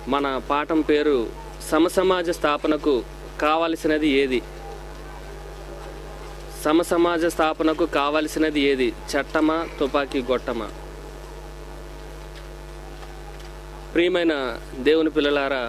మన పాఠం పేరు సమసమాజ స్థాపనకు కావలసినది ఏది? సమసమాజ స్థాపనకు కావలసినది ఏది? చట్టమా, తుపాకీ గొట్టమా? ప్రియమైన దేవుని పిల్లలారా,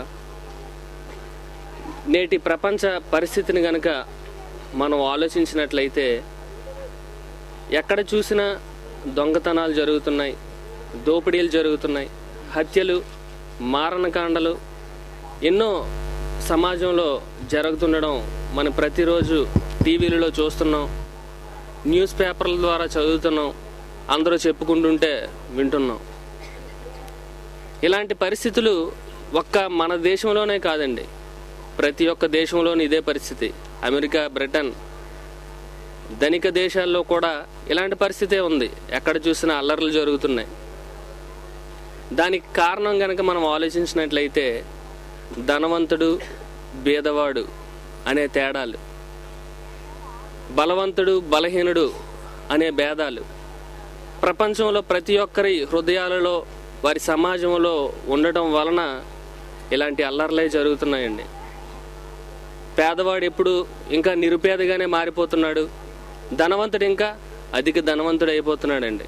నేటి ప్రపంచ పరిస్థితిని గనక మనం ఆలోచించినట్లయితే ఎక్కడ చూసినా దొంగతనాలు జరుగుతున్నాయి, దోపిడీలు జరుగుతున్నాయి, హత్యలు, మారణకాండలు ఎన్నో సమాజంలో జరుగుతుండడం మనం ప్రతిరోజు టీవీలలో చూస్తున్నాం, న్యూస్ పేపర్ల ద్వారా చదువుతున్నాం, అందరూ చెప్పుకుంటుంటే వింటున్నాం. ఇలాంటి పరిస్థితులు ఒక్క మన దేశంలోనే కాదండి, ప్రతి ఒక్క దేశంలోనూ ఇదే పరిస్థితి. అమెరికా, బ్రిటన్, ధనిక దేశాల్లో కూడా ఇలాంటి పరిస్థితే ఉంది. ఎక్కడ చూసినా అల్లర్లు జరుగుతున్నాయి. దానికి కారణం కనుక మనం ఆలోచించినట్లయితే ధనవంతుడు, బీదవాడు అనే తేడాలు, బలవంతుడు, బలహీనుడు అనే భేదాలు ప్రపంచంలో ప్రతి ఒక్కరి హృదయాలలో, వారి సమాజంలో ఉండటం వలన ఇలాంటి అల్లర్లే జరుగుతున్నాయండి. పేదవాడు ఎప్పుడు ఇంకా నిరుపేదగానే మారిపోతున్నాడు, ధనవంతుడు ఇంకా అధిక ధనవంతుడు అయిపోతున్నాడండి.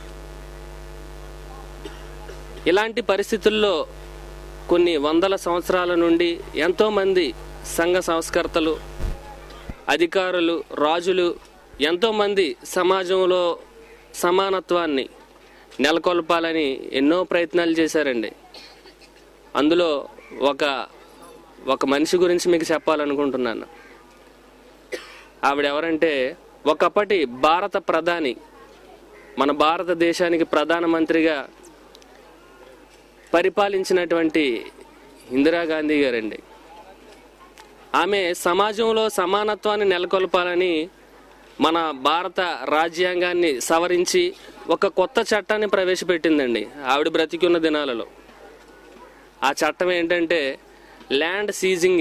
ఇలాంటి పరిస్థితుల్లో కొన్ని వందల సంవత్సరాల నుండి ఎంతోమంది సంఘ సంస్కర్తలు, అధికారులు, రాజులు ఎంతోమంది సమాజంలో సమానత్వాన్ని నెలకొల్పాలని ఎన్నో ప్రయత్నాలు చేశారండి. అందులో ఒక మనిషి గురించి మీకు చెప్పాలనుకుంటున్నాను. ఆవిడెవరంటే ఒకప్పటి భారత ప్రధాని, మన భారతదేశానికి ప్రధానమంత్రిగా పరిపాలించినటువంటి ఇందిరాగాంధీ గారండి. ఆమె సమాజంలో సమానత్వాన్ని నెలకొల్పాలని మన భారత రాజ్యాంగాన్ని సవరించి ఒక కొత్త చట్టాన్ని ప్రవేశపెట్టిందండి ఆవిడ బ్రతికున్న దినాలలో. ఆ చట్టం ఏంటంటే ల్యాండ్ సీజింగ్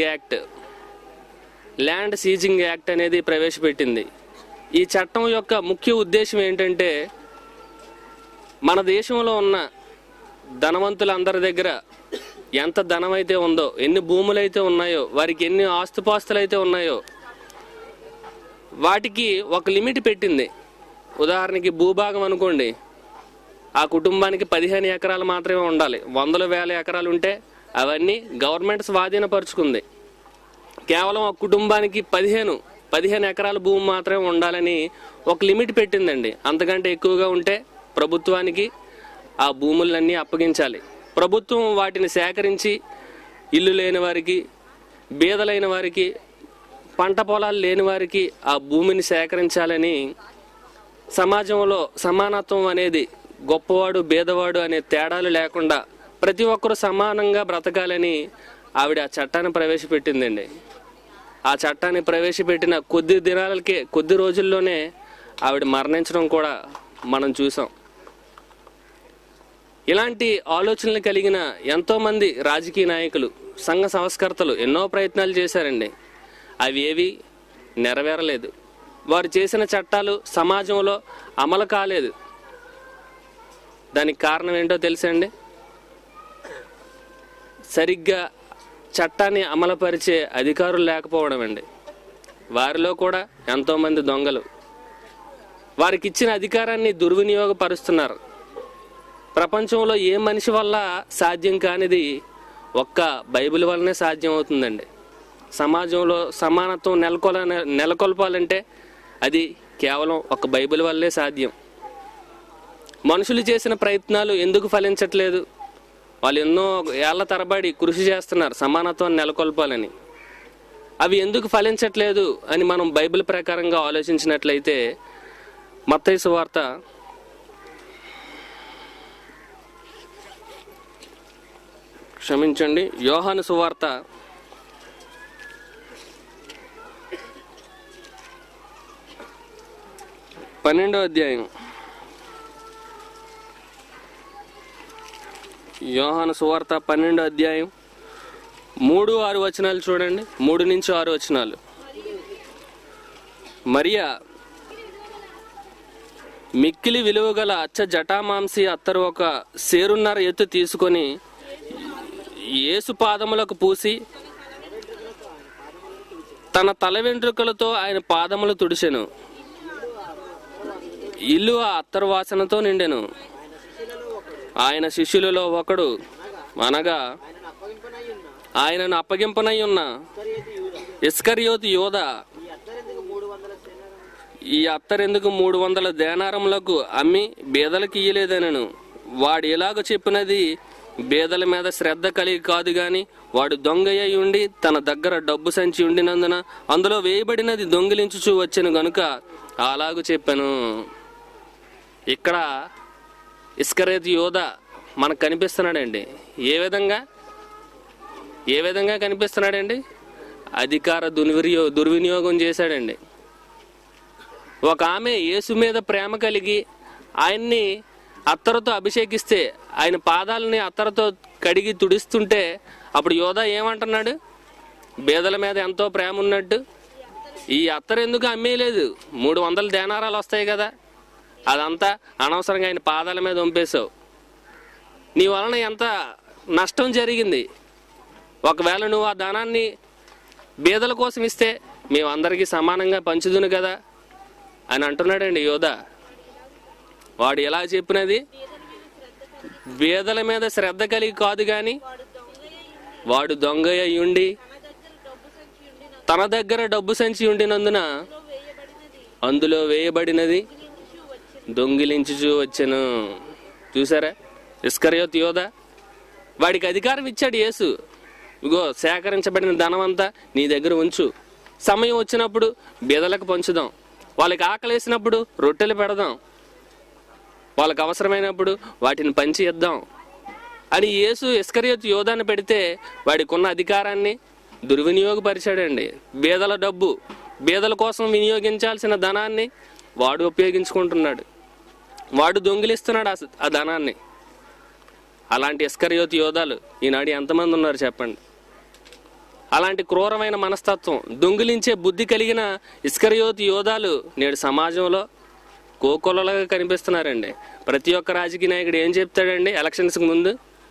యాక్ట్ అనేది ప్రవేశపెట్టింది. ఈ చట్టం యొక్క ముఖ్య ఉద్దేశం ఏంటంటే మన దేశంలో ఉన్న ధనవంతులందరి దగ్గర ఎంత ధనం అయితే ఉందో, ఎన్ని భూములైతే ఉన్నాయో, వారికి ఎన్ని ఆస్తుపాస్తులు అయితే ఉన్నాయో వాటికి ఒక లిమిట్ పెట్టింది. ఉదాహరణకి భూభాగం అనుకోండి, ఆ కుటుంబానికి 15 ఎకరాలు మాత్రమే ఉండాలి. 100,000 ఎకరాలు ఉంటే అవన్నీ గవర్నమెంట్ స్వాధీనపరుచుకుంది. కేవలం ఒక కుటుంబానికి 15 ఎకరాల భూమి మాత్రమే ఉండాలని ఒక లిమిట్ పెట్టిందండి. అంతకంటే ఎక్కువగా ఉంటే ప్రభుత్వానికి ఆ భూములన్నీ అప్పగించాలి. ప్రభుత్వం వాటిని సేకరించి ఇల్లు లేని వారికి, బీదలైన వారికి, పంట పొలాలు లేని వారికి ఆ భూమిని సేకరించాలని, సమాజంలో సమానత్వం అనేది గొప్పవాడు, బీదవాడు అనే తేడాలు లేకుండా ప్రతి ఒక్కరూ సమానంగా బ్రతకాలని ఆవిడ ఆ చట్టాన్ని ప్రవేశపెట్టిందండి. ఆ చట్టాన్ని ప్రవేశపెట్టిన కొద్ది రోజుల్లోనే ఆవిడ మరణించడం కూడా మనం చూసాం. ఇలాంటి ఆలోచనలు కలిగిన ఎంతోమంది రాజకీయ నాయకులు, సంఘ సంస్కర్తలు ఎన్నో ప్రయత్నాలు చేశారండి. అవి ఏవి నెరవేరలేదు. వారు చేసిన చట్టాలు సమాజంలో అమలు కాలేదు. దానికి కారణం ఏంటో తెలుసండి? సరిగ్గా చట్టాన్ని అమలుపరిచే అధికారులు లేకపోవడం అండి. వారిలో కూడా ఎంతోమంది దొంగలు వారికి ఇచ్చిన అధికారాన్ని దుర్వినియోగపరుస్తున్నారు. ప్రపంచంలో ఏ మనిషి వల్ల సాధ్యం కానిది ఒక్క బైబిల్ వల్లనే సాధ్యం అవుతుందండి. సమాజంలో సమానత్వం నెలకొల్పాలంటే అది కేవలం ఒక బైబిల్ వల్లే సాధ్యం. మనుషులు చేసిన ప్రయత్నాలు ఎందుకు ఫలించట్లేదు? వాళ్ళు ఎన్నో ఏళ్ల తరబడి కృషి చేస్తున్నారు సమానత్వాన్ని నెలకొల్పాలని. అవి ఎందుకు ఫలించట్లేదు అని మనం బైబిల్ ప్రకారంగా ఆలోచించినట్లయితే మత్తయి సువార్త 12 యోహాను సువార్త 12వ అధ్యాయం. యోహాను సువార్త 12వ అధ్యాయం 3-6 వచనాలు చూడండి. 3 నుంచి 6 వచనాలు. మరియా మిక్కిలి విలువగల అచ్చ జటామాంసి అత్తరు ఒక సేరున్నర ఎత్తు తీసుకొని యేసు పాదములకు పూసి తన తల వెంట్రుకలతో ఆయన పాదములు తుడిచెను. ఇల్లు ఆ అత్తరు వాసనతో నిండెను. ఆయన శిష్యులలో ఒకడు, అనగా ఆయనను అప్పగింపనై ఉన్న ఇస్కరియోతు యోధా, ఈ అత్తరెందుకు 300 దేనారములకు అమ్మి బీదలకు ఇయ్యలేదనను. వాడు ఎలాగ చెప్పినది బీదల మీద శ్రద్ధ కలిగి కాదు గాని, వాడు దొంగయ్య ఉండి తన దగ్గర డబ్బు సంచి ఉండినందున అందులో వేయబడినది దొంగిలించుచూ వచ్చెను గనుక అలాగూ చెప్పాను. ఇక్కడ ఇస్కరియోతు యోధా మనకు కనిపిస్తున్నాడండి. ఏ విధంగా కనిపిస్తున్నాడండి? అధికార దుర్వినియోగం చేశాడండి. ఒక ఆమె యేసు మీద ప్రేమ కలిగి ఆయన్ని అత్తరుతో అభిషేకిస్తే, ఆయన పాదాలని అత్తరుతో కడిగి తుడిస్తుంటే, అప్పుడు యోధా ఏమంటున్నాడు? బేదల మీద ఎంతో ప్రేమ ఉన్నట్టు ఈ అత్తరు ఎందుకు అమ్మేయలేదు? 300 దేనారాలు వస్తాయి కదా, అదంతా అనవసరంగా ఆయన పాదాల మీద వంపేశావు. నీ వలన ఎంత నష్టం జరిగింది. ఒకవేళ నువ్వు ఆ ధనాన్ని బీదల కోసం ఇస్తే మేమందరికీ సమానంగా పంచుదును కదా అని అంటున్నాడండి యోధా. వాడు ఎలా చెప్పినది బీదల మీద శ్రద్ధ కలిగి కాదు గాని, వాడు దొంగ అయ్యుండి తన దగ్గర డబ్బు సంచి ఉండినందున అందులో వేయబడినది దొంగిలించుచూ వచ్చెను. చూసారా ఇస్కరియోతు యోధా? వాడికి అధికారం ఇచ్చాడు యేసు. ఇగో సేకరించబడిన ధనం అంతా నీ దగ్గర ఉంచు, సమయం వచ్చినప్పుడు బీదలకు పంచుదాం, వాళ్ళకి ఆకలేసినప్పుడు రొట్టెలు పెడదాం, వాళ్ళకి అవసరమైనప్పుడు వాటిని పంచి ఇద్దాం అని యేసు ఇస్కరియోతు యోధాను పెడితే వాడికి ఉన్న అధికారాన్ని దుర్వినియోగపరిచాడండి. బీదల డబ్బు, బీదల కోసం వినియోగించాల్సిన ధనాన్ని వాడు ఉపయోగించుకుంటున్నాడు. వాడు దొంగిలిస్తున్నాడు ఆ ధనాన్ని. అలాంటి ఇస్కరియోతు యోధాలు ఈనాడు ఎంతమంది ఉన్నారు చెప్పండి? అలాంటి క్రూరమైన మనస్తత్వం, దొంగిలించే బుద్ధి కలిగిన ఇస్కరియోతు యోధాలు నేడు సమాజంలో కోకొల్లలుగా కనిపిస్తున్నారండి. ప్రతి ఒక్క రాజకీయ నాయకుడు ఏం చెప్తాడండి ఎలక్షన్స్కి ముందు?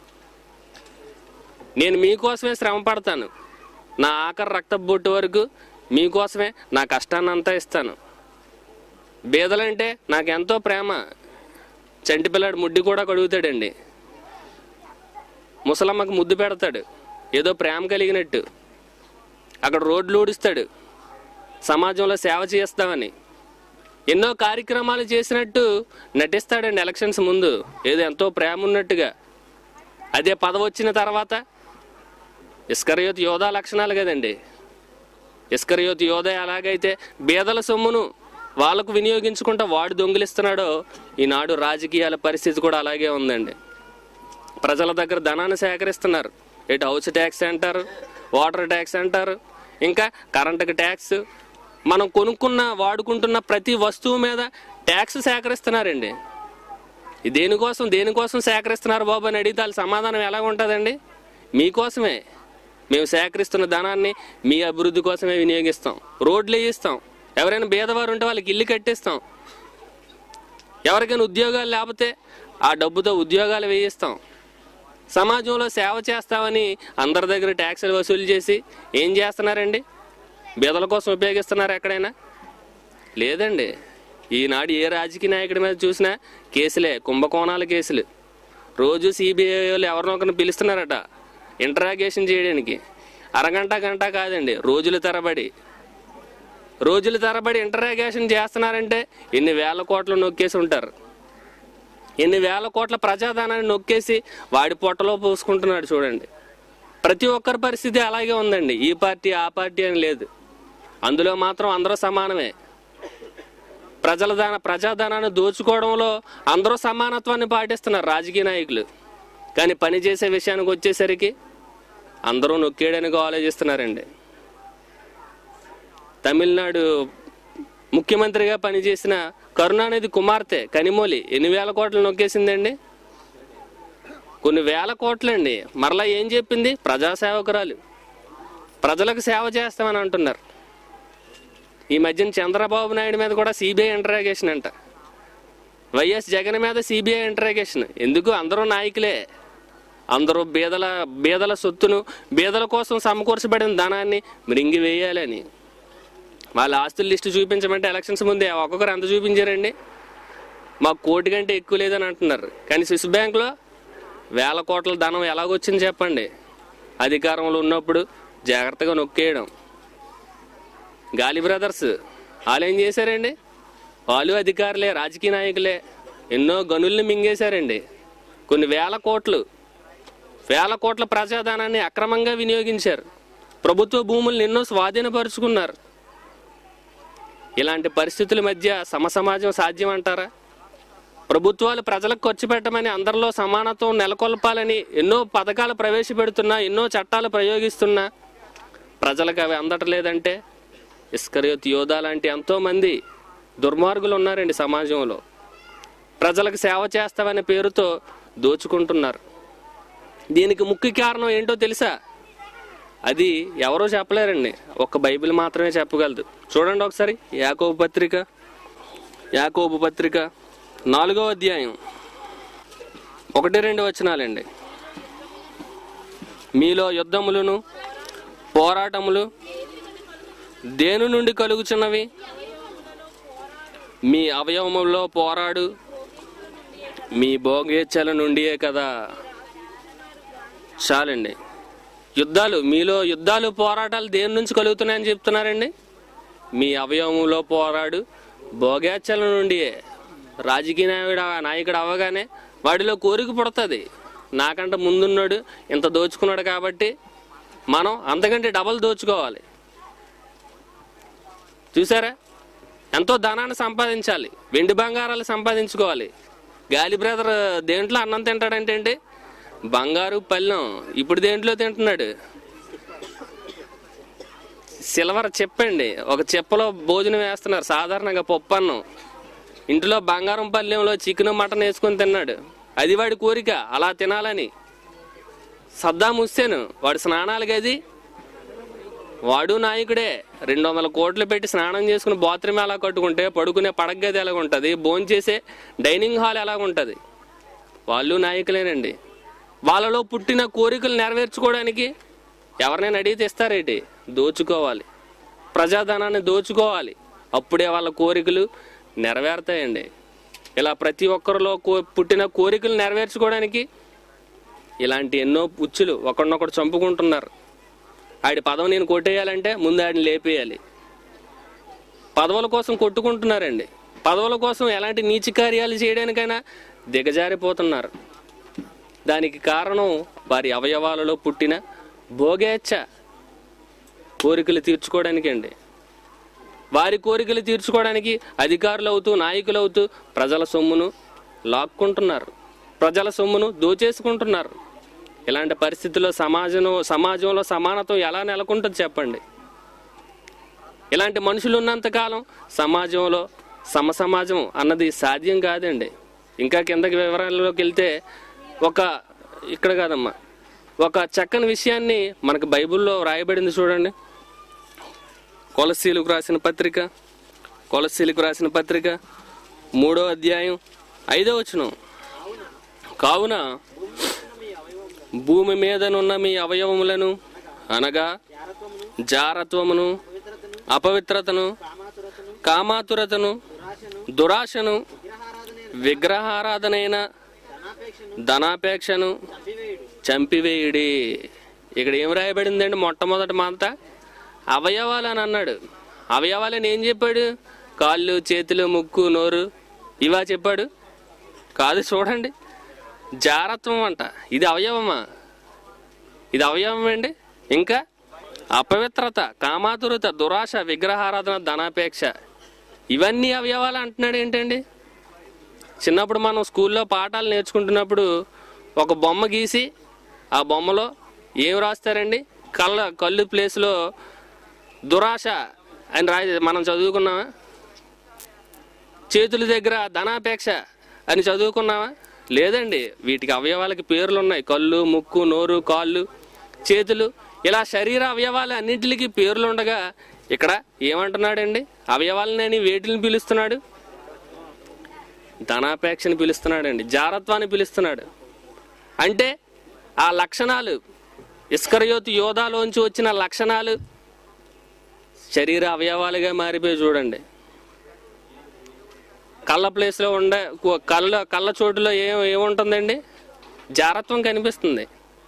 నేను మీకోసమే శ్రమ పడతాను, నా ఆఖరి రక్త బొట్టు వరకు మీకోసమే నా కష్టాన్ని అంతా ఇస్తాను. బీదలంటే నాకెంతో ప్రేమ. చంటి పిల్లాడు ముడ్డి కూడా కడుగుతాడండి, ముసలమ్మకు ముద్దు పెడతాడు ఏదో ప్రేమ కలిగినట్టు. అక్కడ రోడ్లు ఊడిస్తాడు, సమాజంలో సేవ చేస్తామని ఎన్నో కార్యక్రమాలు చేసినట్టు నటిస్తాడండి ఎలక్షన్స్ ముందు, ఏదో ఎంతో ప్రేమ ఉన్నట్టుగా. అదే పదవి వచ్చిన తర్వాత ఇస్కరియోతు యోధా లక్షణాలు కదండి. ఇస్కరియోతు యోధా ఎలాగైతే బీదల సొమ్మును వాళ్ళకు వినియోగించుకుంటా వాడు దొంగిలిస్తున్నాడో, ఈనాడు రాజకీయాల పరిస్థితి కూడా అలాగే ఉందండి. ప్రజల దగ్గర ధనాన్ని సేకరిస్తున్నారు. ఇటు హౌస్ ట్యాక్స్ అంటారు, వాటర్ ట్యాక్స్ అంటారు, ఇంకా కరెంటుకి ట్యాక్స్. మనం కొనుక్కున్న వాడుకుంటున్న ప్రతి వస్తువు మీద ట్యాక్స్ సేకరిస్తున్నారండి. దేనికోసం సేకరిస్తున్నారు బాబు అని అడిగితే వాళ్ళ సమాధానం ఎలా ఉంటుందండి? మీకోసమే, మేము సేకరిస్తున్న ధనాన్ని మీ అభివృద్ధి కోసమే వినియోగిస్తాం, రోడ్లు వేయిస్తాం, ఎవరైనా బీదవారు ఉంటే వాళ్ళకి ఇల్లు కట్టిస్తాం, ఎవరికైనా ఉద్యోగాలు లేకపోతే ఆ డబ్బుతో ఉద్యోగాలు వేయిస్తాం, సమాజంలో సేవ చేస్తామని అందరి దగ్గర ట్యాక్సులు వసూలు చేసి ఏం చేస్తున్నారండి? బీదల కోసం ఉపయోగిస్తున్నారు ఎక్కడైనా? లేదండి. ఈనాడు ఏ రాజకీయ నాయకుడి మీద చూసినా కేసులే, కుంభకోణాల కేసులు. రోజు సిబిఐ వాళ్ళు ఎవరినో ఒకరిని పిలుస్తున్నారట ఇంటరాగేషన్ చేయడానికి. అరగంట గంట కాదండి, రోజుల తరబడి ఇంటరాగేషన్ చేస్తున్నారంటే ఎన్ని వేల కోట్లు నొక్కేసి ఉంటారు. ఎన్ని వేల కోట్ల ప్రజాధనాన్ని నొక్కేసి వాడి పొట్టలో పోసుకుంటున్నాడు చూడండి. ప్రతి ఒక్కరి పరిస్థితి అలాగే ఉందండి. ఈ పార్టీ ఆ పార్టీ అని లేదు, అందులో మాత్రం అందరూ సమానమే. ప్రజాధనాన్ని దోచుకోవడంలో అందరూ సమానత్వాన్ని పాటిస్తున్నారు రాజకీయ నాయకులు. కానీ పని చేసే విషయానికి వచ్చేసరికి అందరూ నొక్కేయడానికి ఆలోచిస్తున్నారండి. తమిళనాడు ముఖ్యమంత్రిగా పనిచేసిన కరుణానిధి కుమార్తె కనిమొళి ఎన్ని వేల కోట్లు నొక్కేసిందండి? కొన్ని వేల కోట్లండి. మరలా ఏం చెప్పింది? ప్రజాసేవకురాలు, ప్రజలకు సేవ చేస్తామని అంటున్నారు. ఈ మధ్యన చంద్రబాబు నాయుడు మీద కూడా సిబిఐ ఇంటరాగేషన్ అంట, వైఎస్ జగన్ మీద సిబిఐ ఇంటరాగేషన్. ఎందుకు? అందరూ నాయకులే, అందరూ బీదల సొత్తును, బీదల కోసం సమకూర్చబడిన ధనాన్ని మృంగి వేయాలని. వాళ్ళ ఆస్తుల లిస్టు చూపించమంటే ఎలక్షన్స్ ముందే ఒక్కొక్కరు ఎంత చూపించారండి? మాకు కోటి కంటే ఎక్కువ లేదని అంటున్నారు. కానీ స్విస్ బ్యాంకులో వేల కోట్ల ధనం ఎలాగొచ్చింది చెప్పండి? అధికారంలో ఉన్నప్పుడు జాగ్రత్తగా నొక్కేయడం. గాలి బ్రదర్స్ వాళ్ళు ఏం చేశారండి? వాళ్ళు అధికారులే, రాజకీయ నాయకులే, ఎన్నో గనుల్ని మింగేశారండి. కొన్ని వేల కోట్ల ప్రజాధనాన్ని అక్రమంగా వినియోగించారు. ప్రభుత్వ భూములను ఎన్నో స్వాధీనపరుచుకున్నారు. ఇలాంటి పరిస్థితుల మధ్య సమసమాజం సాధ్యం అంటారా? ప్రభుత్వాలు ప్రజలకు ఖర్చు పెట్టమని, అందరిలో సమానత్వం నెలకొల్పాలని ఎన్నో పథకాలు ప్రవేశపెడుతున్నా, ఎన్నో చట్టాలు ప్రయోగిస్తున్నా ప్రజలకు అవి అందట్లేదంటే ఇస్కరియోతు యోధా లాంటి ఎంతోమంది దుర్మార్గులు ఉన్నారండి సమాజంలో. ప్రజలకు సేవ చేస్తామనే పేరుతో దోచుకుంటున్నారు. దీనికి ముఖ్య కారణం ఏంటో తెలుసా? అది ఎవరో చెప్పలేరండి, ఒక్క బైబిల్ మాత్రమే చెప్పగలదు. చూడండి ఒకసారి యాకోబు పత్రిక 4వ అధ్యాయం 1-2 వచనాలండి. మీలో యుద్ధములను పోరాటములు దేని నుండి కలుగుచున్నవి? మీ అవయవములో పోరాడు మీ భోగేచ్ఛల నుండియే కదా. చాలండి. మీలో యుద్ధాలు పోరాటాలు దేని నుంచి కలుగుతున్నాయని చెప్తున్నారండి? మీ అవయవములో పోరాడు భోగేచ్ఛల నుండియే. రాజకీయ నాయకుడు అవ్వగానే వాడిలో కోరిక పుడుతుంది. నాకంటే ముందున్నాడు, ఇంత దోచుకున్నాడు కాబట్టి మనం అంతకంటే డబల్ దోచుకోవాలి. చూసారా? ఎంతో ధనాన్ని సంపాదించాలి, వెండి బంగారాలు సంపాదించుకోవాలి. గాలి బ్రదర్ దేంట్లో అన్నం తింటాడంటే అండి, బంగారు పళ్ళెం. ఇప్పుడు దేంట్లో తింటున్నాడు? సిల్వర్ చెప్పండి, ఒక చెప్పలో భోజనం వేస్తున్నారు. సాధారణంగా పప్పు అన్నం. ఇంట్లో బంగారం పళ్ళెంలో చికెన్ మటన్ వేసుకొని తిన్నాడు. అది వాడి కోరిక, అలా తినాలని. సద్దాం హుస్సేన్ వాడు స్నానాలు గది, వాడు నాయకుడే. 200 కోట్లు పెట్టి స్నానం చేసుకుని బాత్రూమ్ ఎలా కట్టుకుంటే పడుకునే పడక గది ఎలాగ ఉంటుంది, భోంచేసే డైనింగ్ హాల్ ఎలాగుంటుంది. వాళ్ళు నాయకులేనండి. వాళ్ళలో పుట్టిన కోరికలు నెరవేర్చుకోవడానికి ఎవరినైనా అడిగితే ఇస్తారేంటి? దోచుకోవాలి, ప్రజాధనాన్ని దోచుకోవాలి. అప్పుడే వాళ్ళ కోరికలు నెరవేరుతాయండి. ఇలా ప్రతి ఒక్కరిలో పుట్టిన కోరికలు నెరవేర్చుకోవడానికి ఇలాంటి ఎన్నో పుచ్చులు ఒకరినొకరు చంపుకుంటున్నారు. ఆడి పదవి నేను కొట్టేయాలంటే ముందు ఆడిని లేపేయాలి. పదవుల కోసం కొట్టుకుంటున్నారండి. పదవుల కోసం ఎలాంటి నీచ కార్యాలు చేయడానికైనా దిగజారిపోతున్నారు. దానికి కారణం వారి అవయవాలలో పుట్టిన భోగేచ్ఛ. కోరికలు తీర్చుకోవడానికి అండి. వారి కోరికలు తీర్చుకోవడానికి అధికారులు అవుతూ, నాయకులు అవుతూ ప్రజల సొమ్మును లాక్కుంటున్నారు, ప్రజల సొమ్మును దోచేసుకుంటున్నారు. ఇలాంటి పరిస్థితుల్లో సమాజంలో సమానత్వం ఎలా నెలకొంటుంది చెప్పండి? ఇలాంటి మనుషులు ఉన్నంతకాలం సమాజంలో సమసమాజం అన్నది సాధ్యం కాదండి. ఇంకా కిందకి వివరాల్లోకి వెళ్తే ఇక్కడ కాదమ్మా, ఒక చక్కని విషయాన్ని మనకు బైబిల్లో రాయబడింది చూడండి. కొలస్సీలకు రాసిన పత్రిక 3వ అధ్యాయం 5వ వచనం. కావున భూమి మీదనున్న మీ అవయవములను అనగా జారత్వమును, అపవిత్రతను, కామాతురతను, దురాశను, విగ్రహారాధనైన ధనాపేక్షను చంపివేయుడి. ఇక్కడ ఏం రాయబడిందండి? మొట్టమొదటి మాట అవయవాలు అని అన్నాడు. అవయవాలని ఏం చెప్పాడు? కాళ్ళు, చేతులు, ముక్కు, నోరు ఇవా చెప్పాడు? కాదు. చూడండి, జారత్వం అంట. ఇది అవయవమా? ఇది అవయవం అండి. ఇంకా అపవిత్రత, కామాతురత, దురాశ, విగ్రహారాధన, ధనాపేక్ష, ఇవన్నీ అవయవాలు అంటున్నాడు ఏంటండి? చిన్నప్పుడు మనం స్కూల్లో పాఠాలు నేర్చుకుంటున్నప్పుడు ఒక బొమ్మ గీసి ఆ బొమ్మలో ఏం రాస్తారండి? కళ్ళు ప్లేస్లో దురాశ అని మనం చదువుకున్నామా? చేతుల దగ్గర ధనాపేక్ష అని చదువుకున్నామా? లేదండి. వీటికి అవయవాలకి పేర్లు ఉన్నాయి. కళ్ళు, ముక్కు, నోరు, కాళ్ళు, చేతులు, ఇలా శరీర అవయవాలు అన్నింటికి పేర్లు ఉండగా ఇక్కడ ఏమంటున్నాడండి? అవయవాలని వేటిని పిలుస్తున్నాడు? ధనాపేక్షని పిలుస్తున్నాడండి, జారత్వాన్ని పిలుస్తున్నాడు. అంటే ఆ లక్షణాలు, ఇస్కరియోతు యోధాలోంచి వచ్చిన లక్షణాలు శరీర అవయవాలుగా మారిపోయి చూడండి. కళ్ళ ప్లేస్లో ఉండే కళ్ళ చోటులో ఏముంటుందండి? జారత్వం కనిపిస్తుంది.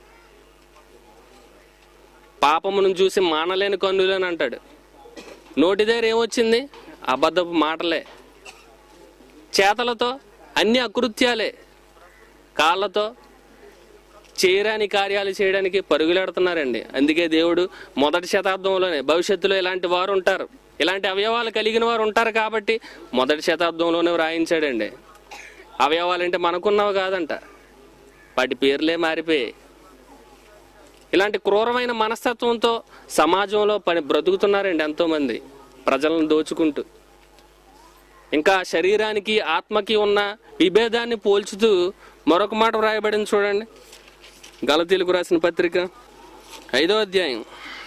పాపమును చూసి మానలేని కన్నులు అని అంటాడు. నోటి దగ్గర ఏమొచ్చింది? అబద్ధపు మాటలే. చేతలతో అన్ని అకృత్యాలే. కాళ్ళతో చేయరాని కార్యాలు చేయడానికి పరుగులెడుతున్నారండి. అందుకే దేవుడు మొదటి శతాబ్దంలోనే, భవిష్యత్తులో ఇలాంటి వారు ఉంటారు, ఇలాంటి అవయవాలు కలిగిన వారు ఉంటారు కాబట్టి మొదటి శతాబ్దంలోనే వ్రాయించాడండి. అవయవాలంటే మనకున్నవి కాదంట, వాటి పేర్లే మారిపోయాయి. ఇలాంటి క్రూరమైన మనస్తత్వంతో సమాజంలో బ్రతుకుతున్నారండి ఎంతోమంది, ప్రజలను దోచుకుంటూ. ఇంకా శరీరానికి ఆత్మకి ఉన్న విభేదాన్ని పోల్చుతూ మరొక మాట వ్రాయబడింది చూడండి. గలతీలకు రాసిన పత్రిక 5వ అధ్యాయం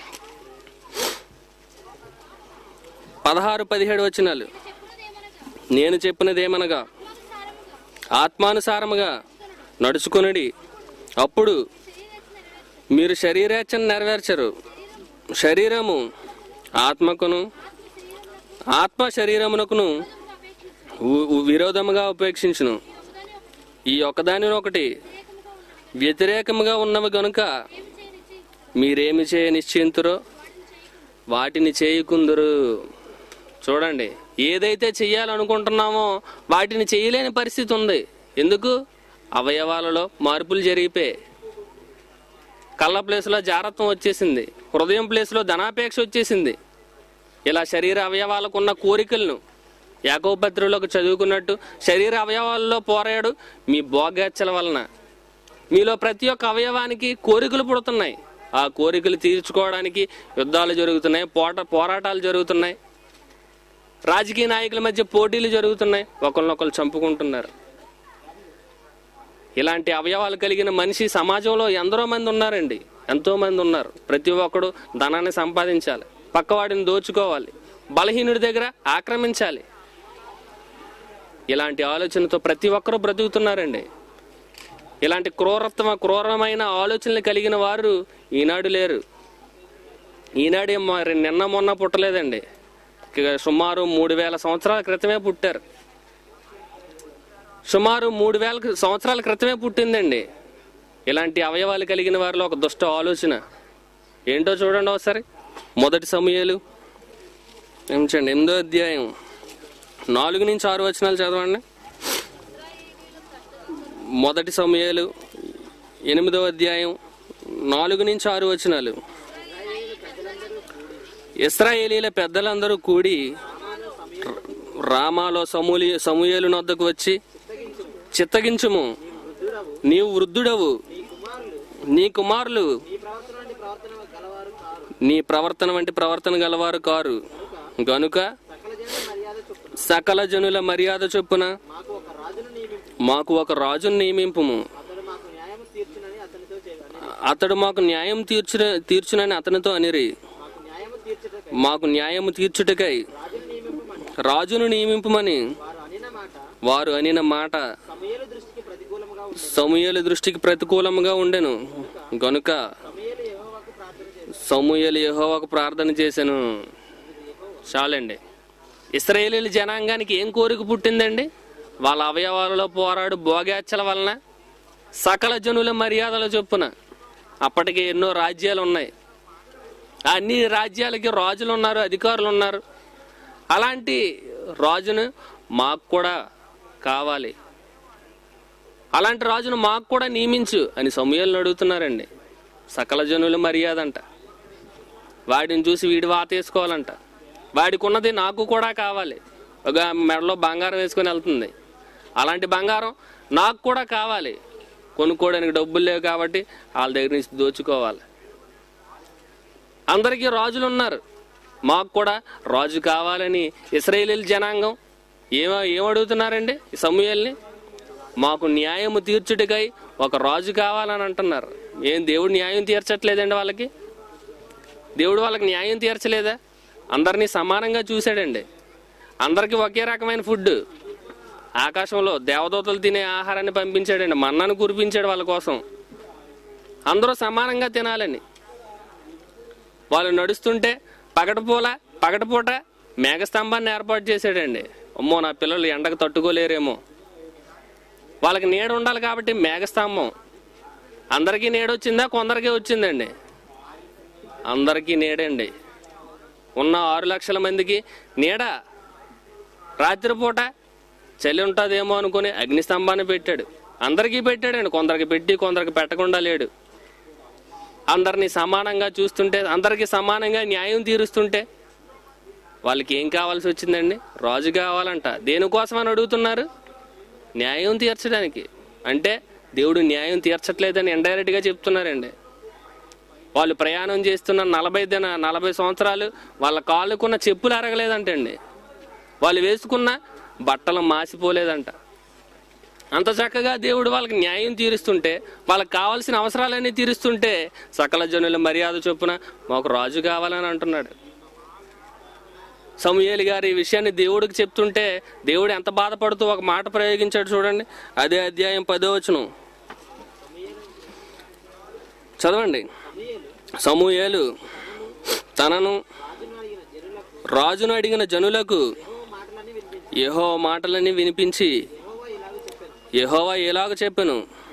16-17 వచనాలు. నేను చెప్పినదేమనగా ఆత్మానుసారముగా నడుచుకొనుడి, అప్పుడు మీరు శరీరేచ్ఛను నెరవేర్చరు. శరీరము ఆత్మకును, ఆత్మ శరీరమునకును విరోధముగా ఉపేక్షించును. ఈ ఒకదానినొకటి వ్యతిరేకముగా ఉన్నవి గనుక మీరేమి చేయ నిశ్చయింతురో వాటిని చేయకుందురు. చూడండి, ఏదైతే చెయ్యాలనుకుంటున్నామో వాటిని చేయలేని పరిస్థితి ఉంది. ఎందుకు? అవయవాలలో మార్పులు జరిగిపోయి. కళ్ళ ప్లేస్లో జారత్వం వచ్చేసింది, హృదయం ప్లేస్లో ధనాపేక్ష వచ్చేసింది. ఇలా శరీర అవయవాలకు ఉన్న కోరికలను యాకోబు పత్రికలోకి చదువుకున్నట్టు శరీర అవయవాలలో పోరాడు మీ భోగేచ్ఛల వలన. మీలో ప్రతి ఒక్క అవయవానికి కోరికలు పుడుతున్నాయి. ఆ కోరికలు తీర్చుకోవడానికి యుద్ధాలు జరుగుతున్నాయి, పోరాటాలు జరుగుతున్నాయి, రాజకీయ నాయకుల మధ్య పోటీలు జరుగుతున్నాయి, ఒకరినొకరు చంపుకుంటున్నారు. ఇలాంటి అవయవాలు కలిగిన మనిషి సమాజంలో ఎందరో మంది ఉన్నారండి, ఎంతో మంది ఉన్నారు. ప్రతి ఒక్కడు ధనాన్ని సంపాదించాలి, పక్కవాడిని దోచుకోవాలి, బలహీనుడి దగ్గర ఆక్రమించాలి. ఇలాంటి ఆలోచనతో ప్రతి ఒక్కరూ బ్రతుకుతున్నారండి. ఇలాంటి క్రూరమైన ఆలోచనలు కలిగిన వారు ఈనాడు లేరు. ఈనాడే నిన్న మొన్న పుట్టలేదండి, సుమారు 3000 సంవత్సరాల క్రితమే పుట్టారు. సుమారు 3000 సంవత్సరాల క్రితమే పుట్టిందండి ఇలాంటి అవయవాలు కలిగిన వారిలో ఒక దుష్ట ఆలోచన. ఏంటో చూడండి ఒకసారి. మొదటి సమూయేలు 8వ అధ్యాయం 4-6 వచనాలు చదవండి. మొదటి సమూయేలు 8వ అధ్యాయం 4-6 వచనాలు. ఇశ్రాయేలీల పెద్దలందరూ కూడి రామాలో సమూయేలు నొద్దకు వచ్చి, చిత్తగించుము, నీవు వృద్ధుడవు, నీ కుమారులు నీ ప్రవర్తన వంటి ప్రవర్తన గలవారు కారు గనుక సకల జనుల మర్యాద చొప్పున మాకు ఒక రాజును నియమింపుము, అతడు మాకు న్యాయం తీర్చునని అతనితో అనిరి. మాకు న్యాయము తీర్చుటకై రాజును నియమింపుమని వారు అనిన మాట సమూయేలు దృష్టికి ప్రతికూలముగా ఉండెను గనుక సమూయేలు యెహోవాకు ప్రార్థన చేశాను. చాలండి. ఇశ్రాయేలీల జనాంగానికి ఏం కోరిక పుట్టిందండి? వాళ్ళ అవయవాలలో పోరాడు భోగేచ్ఛల వలన సకల జనుల మర్యాదల చొప్పున. అప్పటికి ఎన్నో రాజ్యాలు ఉన్నాయి, అన్ని రాజ్యాలకి రాజులు ఉన్నారు, అధికారులు ఉన్నారు. అలాంటి రాజును మాకు కూడా కావాలి, అలాంటి రాజును మాకు కూడా నియమించు అని సమూయేలును అడుగుతున్నారండి. సకల జనుల మర్యాద అంట. వాడిని చూసి వీడి వాతేసుకోవాలంట. వాడికి ఉన్నది నాకు కూడా కావాలి. ఒక మెడలో బంగారం వేసుకొని వెళ్తుంది, అలాంటి బంగారం నాకు కూడా కావాలి. కొనుక్కోవడానికి డబ్బులు లేవు కాబట్టి వాళ్ళ దగ్గర నుంచి దోచుకోవాలి. అందరికీ రాజులు ఉన్నారు, మాకు కూడా రాజు కావాలని ఇశ్రాయేలీల జనాంగం ఏమడుగుతున్నారండి సమూయేలుని? మాకు న్యాయము తీర్చుటకై ఒక రాజు కావాలని అంటున్నారు. ఏం దేవుడు న్యాయం తీర్చట్లేదండి వాళ్ళకి? దేవుడు వాళ్ళకి న్యాయం తీర్చలేదా? అందరినీ సమానంగా చూశాడండి. అందరికీ ఒకే రకమైన ఫుడ్, ఆకాశంలో దేవదూతలు తినే ఆహారాన్ని పంపించాడండి, మన్నాను కురిపించాడు వాళ్ళ కోసం. అందరూ సమానంగా తినాలని. వాళ్ళు నడుస్తుంటే పగటిపూట మేఘస్తంభాన్ని ఏర్పాటు చేశాడండి. అమ్మో, నా పిల్లలు ఎండకు తట్టుకోలేరేమో, వాళ్ళకి నీడ ఉండాలి కాబట్టి మేఘస్తంభం. అందరికీ నీడ వచ్చిందా? కొందరికే వచ్చిందండి. అందరికీ నీడండి. ఉన్న 6 లక్షల మందికి నీడ. రాత్రిపూట చలి ఉంటుందేమో అనుకుని అగ్నిస్తంభాన్ని పెట్టాడు. అందరికీ పెట్టాడండి. కొందరికి పెట్టి కొందరికి పెట్టకుండా లేడు. అందరినీ సమానంగా చూస్తుంటే, అందరికీ సమానంగా న్యాయం తీరుస్తుంటే వాళ్ళకి ఏం కావాల్సి వచ్చిందండి? రాజు కావాలంట. దేనికోసమని అడుగుతున్నారు? న్యాయం తీర్చడానికి. అంటే దేవుడు న్యాయం తీర్చట్లేదని ఇండైరెక్ట్గా చెప్తున్నారండి. వాళ్ళు ప్రయాణం చేస్తున్న 40 సంవత్సరాలు వాళ్ళ కాళ్ళకున్న చెప్పులు అరగలేదంటండి. వాళ్ళు వేసుకున్న బట్టలు మాసిపోలేదంట. అంత చక్కగా దేవుడు వాళ్ళకి న్యాయం తీరుస్తుంటే, వాళ్ళకి కావాల్సిన అవసరాలన్నీ తీరుస్తుంటే, సకల జనుల మర్యాద చొప్పున మాకు రాజు కావాలని అంటున్నాడు. సమూయేలు గారు ఈ విషయాన్ని దేవుడికి చెప్తుంటే దేవుడు ఎంత బాధపడుతూ ఒక మాట ప్రయోగించాడు చూడండి. అదే అధ్యాయం 10వ వచనం చదవండి. సమూయేలు తనను రాజును అడిగిన జనులకు యెహోవా మాటలని వినిపించి, యెహోవా ఎలాగ చెప్పెను,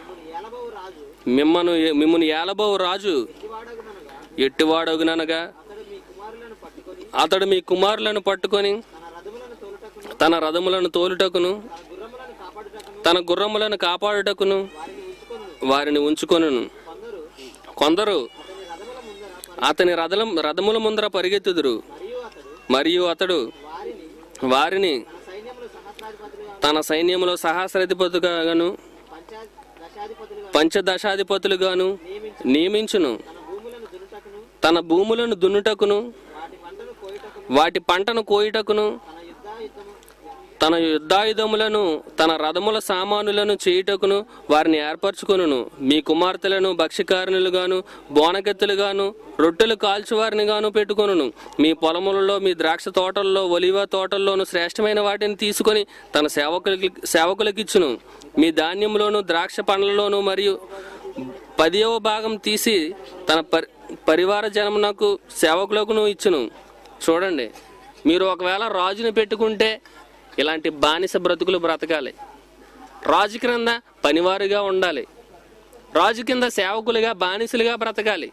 మిమ్మును ఏలబోవు రాజు ఎట్టివాడగుననగా అతడు మీ కుమారులను పట్టుకొని తన రథములను తోలుటకును తన గుర్రములను కాపాడుటకును వారిని ఉంచుకొనును. కొందరు అతని రథముల ముందర పరిగెత్తుదురు, మరియు అతడు వారిని తన సైన్యములో సహస్రాధిపతులుగాను పంచదశాధిపతులుగాను నియమించును. తన భూములను దున్నుటకును వాటి పంటను కోయుటకును తన యుద్ధాయుధములను తన రథముల సామానులను చేయుటకును వారిని ఏర్పరచుకొనును. మీ కుమార్తెలను భక్ష్యకారులుగాను బోనకెత్తులుగాను రొట్టెలు కాల్చువారిని గాను పెట్టుకొనును. మీ పొలములలో మీ ద్రాక్ష తోటల్లో ఒలివ తోటల్లోను శ్రేష్టమైన వాటిని తీసుకొని తన సేవకులకిచ్చును. మీ ధాన్యంలోను ద్రాక్ష పండ్లలోను మరియు 10వ భాగం తీసి తన పరివార జనమునకు సేవకులకును ఇచ్చును. చూడండి, మీరు ఒకవేళ రాజుని పెట్టుకుంటే ఇలాంటి బానిస బ్రతుకులు బ్రతకాలి. రాజు క్రింద పనివారుగా ఉండాలి. రాజు కింద సేవకులుగా బానిసలుగా బ్రతకాలి.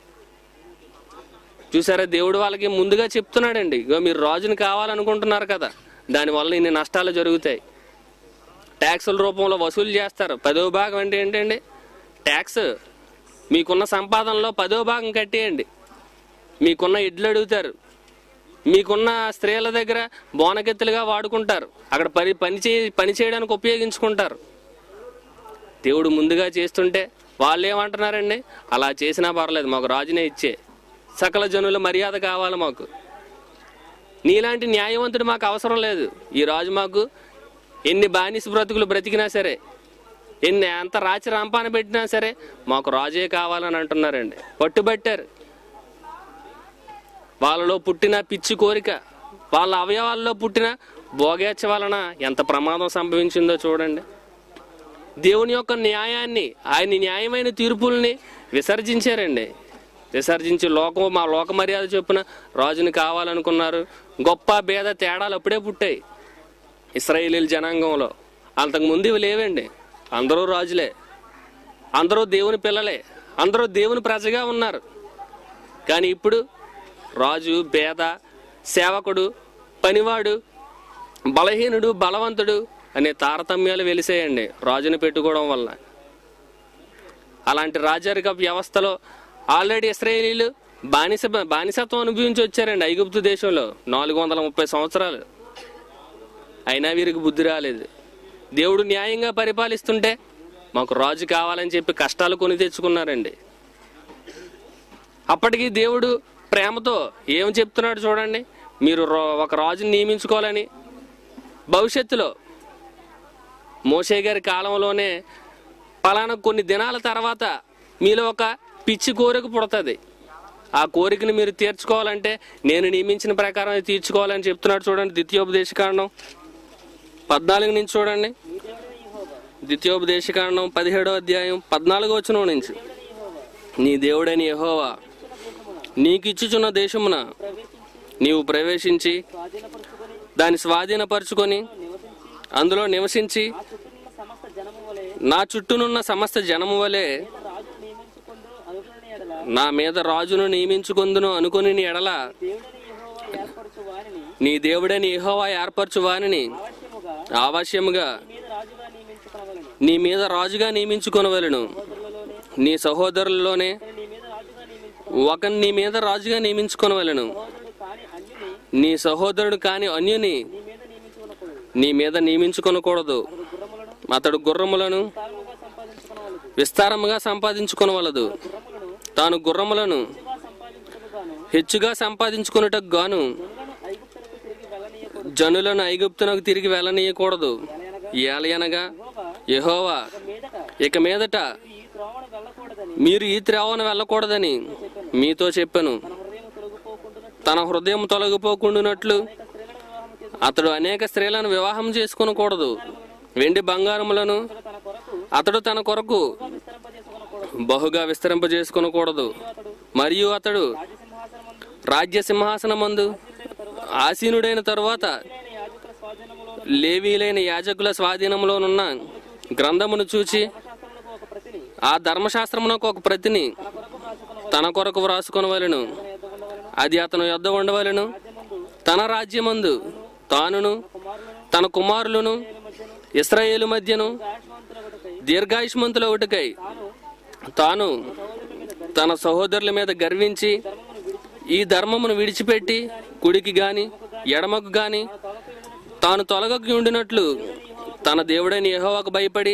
చూసారా, దేవుడు వాళ్ళకి ముందుగా చెప్తున్నాడండి, ఇగో మీరు రాజుని కావాలనుకుంటున్నారు కదా, దానివల్ల ఇన్ని నష్టాలు జరుగుతాయి. ట్యాక్సుల రూపంలో వసూలు చేస్తారు. 10వ భాగం అంటే ఏంటండి? ట్యాక్స్. మీకున్న సంపాదనలో 10వ భాగం కట్టేయండి. మీకున్న ఇడ్లు అడుగుతారు. మీకున్న స్త్రీల దగ్గర బోనకెత్తులుగా వాడుకుంటారు. అక్కడ పని చేయడానికి ఉపయోగించుకుంటారు. దేవుడు ముందుగా చేస్తుంటే వాళ్ళు ఏమంటున్నారండి? అలా చేసినా పర్లేదు, మాకు రాజునే ఇచ్చే, సకల జనుల మర్యాద కావాలి మాకు, నీలాంటి న్యాయవంతుడు మాకు అవసరం లేదు. ఈ రాజు మాకు ఎన్ని బానిస బ్రతుకులు బ్రతికినా సరే, ఎంత రాచి రంపాన పెట్టినా సరే మాకు రాజే కావాలని అంటున్నారండి. పట్టుబట్టారు. వాళ్ళలో పుట్టిన పిచ్చి కోరిక, వాళ్ళ అవయవాల్లో పుట్టిన భోగేచ్ఛ వలన ఎంత ప్రమాదం సంభవించిందో చూడండి. దేవుని యొక్క న్యాయాన్ని, ఆయన న్యాయమైన తీర్పుల్ని విసర్జించారండి. విసర్జించి మా లోక మర్యాద చొప్పున రాజుని కావాలనుకున్నారు. గొప్ప భేద తేడాలు అప్పుడే పుట్టాయి ఇశ్రాయేలీల జనాంగంలో. అంతకుముందు ఇవి లేవండి. అందరూ రాజులే, అందరూ దేవుని పిల్లలే, అందరూ దేవుని ప్రజగా ఉన్నారు. కానీ ఇప్పుడు రాజు, పేద, సేవకుడు, పనివాడు, బలహీనుడు, బలవంతుడు అనే తారతమ్యాలు వెలిసేయండి రాజుని పెట్టుకోవడం వల్ల. అలాంటి రాజరిక వ్యవస్థలో ఆల్రెడీ ఇశ్రాయేలీలు బానిసత్వం అనుభవించి వచ్చారండి ఐగుప్తు దేశంలో 430 సంవత్సరాలు. అయినా వీరికి బుద్ధి రాలేదు. దేవుడు న్యాయంగా పరిపాలిస్తుంటే మాకు రాజు కావాలని చెప్పి కష్టాలు కొని తెచ్చుకున్నారండి. అప్పటికి దేవుడు ప్రేమతో ఏం చెప్తున్నాడు చూడండి, మీరు ఒక రాజుని నియమించుకోవాలని. భవిష్యత్తులో మోషే గారి కాలంలోనే పలానా కొన్ని దినాల తర్వాత మీలో ఒక పిచ్చి కోరిక పుడుతుంది. ఆ కోరికను మీరు తీర్చుకోవాలంటే నేను నియమించిన ప్రకారం అది తీర్చుకోవాలని చెప్తున్నాడు చూడండి. ద్వితీయోపదేశకాండం 14 నుంచి చూడండి. ద్వితీయోపదేశకాండం 17వ అధ్యాయం 14వ వచనం నుంచి. నీ దేవుడైన యెహోవా నీకిచ్చుచున్న దేశమున నీవు ప్రవేశించి దాన్ని స్వాధీనపరుచుకొని అందులో నివసించి నా చుట్టూనున్న సమస్త జనము వలె నా మీద రాజును నియమించుకొందును అనుకుని ఎడల నీ దేవుడైన యెహోవా ఏర్పరచు వానిని అవశ్యముగా నీ మీద రాజుగా నియమించుకొనవలెను. నీ సహోదరులలోనే ఒకని నీ మీద రాజుగా నియమించుకొనవలెను. నీ సహోదరుడు కాని అన్యుని నీ మీద నియమించుకొనకూడదు. అతడు గుర్రములను విస్తారముగా సంపాదించుకొనవలదు. తాను గుర్రములను హెచ్చుగా సంపాదించుకొనుటకు గాను జనులను ఐగుప్తునకు తిరిగి వెళ్ళనీయకూడదు. ఏలయనగా యెహోవా ఇక మీదట మీరు ఈ త్రోవను వెళ్ళకూడదని మీతో చెప్పెను. తన హృదయం తొలగిపోకుండానట్లు అతడు అనేక స్త్రీలను వివాహం చేసుకొనకూడదు. వెండి బంగారములను అతడు తన కొరకు బహుగా విస్తరింపజేసుకొనకూడదు. మరియు అతడు రాజ్య సింహాసనమందు ఆసీనుడైన తరువాత లేవీలైన యాజకుల స్వాధీనంలోనున్న గ్రంథమును చూచి ఆ ధర్మశాస్త్రమునకు ఒక ప్రతిని తన కొరకు వ్రాసుకొనవలెను. అది అతను యొద్ద ఉండవలెను. తన రాజ్యమందు తానును తన కుమారులను ఇశ్రాయేలు మధ్యను దీర్ఘాయుష్మంతులొకటికై తాను తన సహోదరుల మీద గర్వించి ఈ ధర్మమును విడిచిపెట్టి కుడికి గాని ఎడమకు గాని తాను తొలగకి ఉండినట్లు తన దేవుడైన యెహోవాకు భయపడి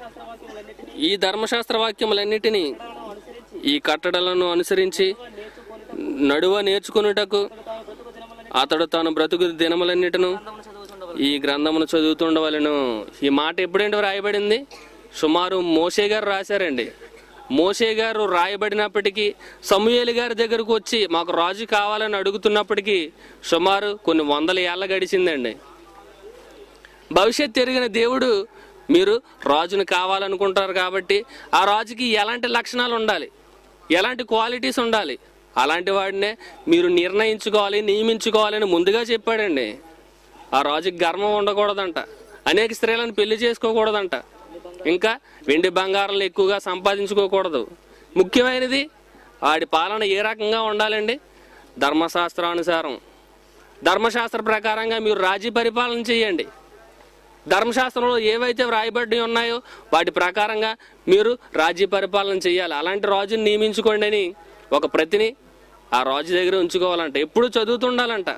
ఈ ధర్మశాస్త్ర వాక్యములన్నిటినీ ఈ కట్టడలను అనుసరించి నడువ నేర్చుకున్నటకు అతడు తాను బ్రతుకు దినములన్నిటిను ఈ గ్రంథమును చదువుతుండవలెను. ఈ మాట ఎప్పుడేంటి రాయబడింది? సుమారు మోషే గారు రాశారండి. మోషే గారు రాయబడినప్పటికీ సమూయేలు గారి దగ్గరకు వచ్చి మాకు రాజు కావాలని అడుగుతున్నప్పటికీ సుమారు కొన్ని వందల ఏళ్ళ గడిచిందండి. భవిష్యత్తు ఎరిగిన దేవుడు మీరు రాజును కావాలనుకుంటారు కాబట్టి ఆ రాజుకి ఎలాంటి లక్షణాలు ఉండాలి, ఎలాంటి క్వాలిటీస్ ఉండాలి, అలాంటి వాడినే మీరు నిర్ణయించుకోవాలి, నియమించుకోవాలని ముందుగా చెప్పాడండి. ఆ రాజుకి గర్వం ఉండకూడదంట, అనేక స్త్రీలను పెళ్లి చేసుకోకూడదంట, ఇంకా వెండి బంగారాలు ఎక్కువగా సంపాదించుకోకూడదు. ముఖ్యమైనది వాడి పాలన ఏ రకంగా ఉండాలండి? ధర్మశాస్త్రానుసారం, ధర్మశాస్త్ర ప్రకారంగా మీరు రాజ్య పరిపాలన చేయండి. ధర్మశాస్త్రంలో ఏవైతే వ్రాయబడి ఉన్నాయో వాటి ప్రకారంగా మీరు రాజ్య పరిపాలన చేయాలి. అలాంటి రాజుని నియమించుకోండి అని ఒక ప్రతిని ఆ రాజు దగ్గర ఉంచుకోవాలంట. ఎప్పుడు చదువుతుండాలంట.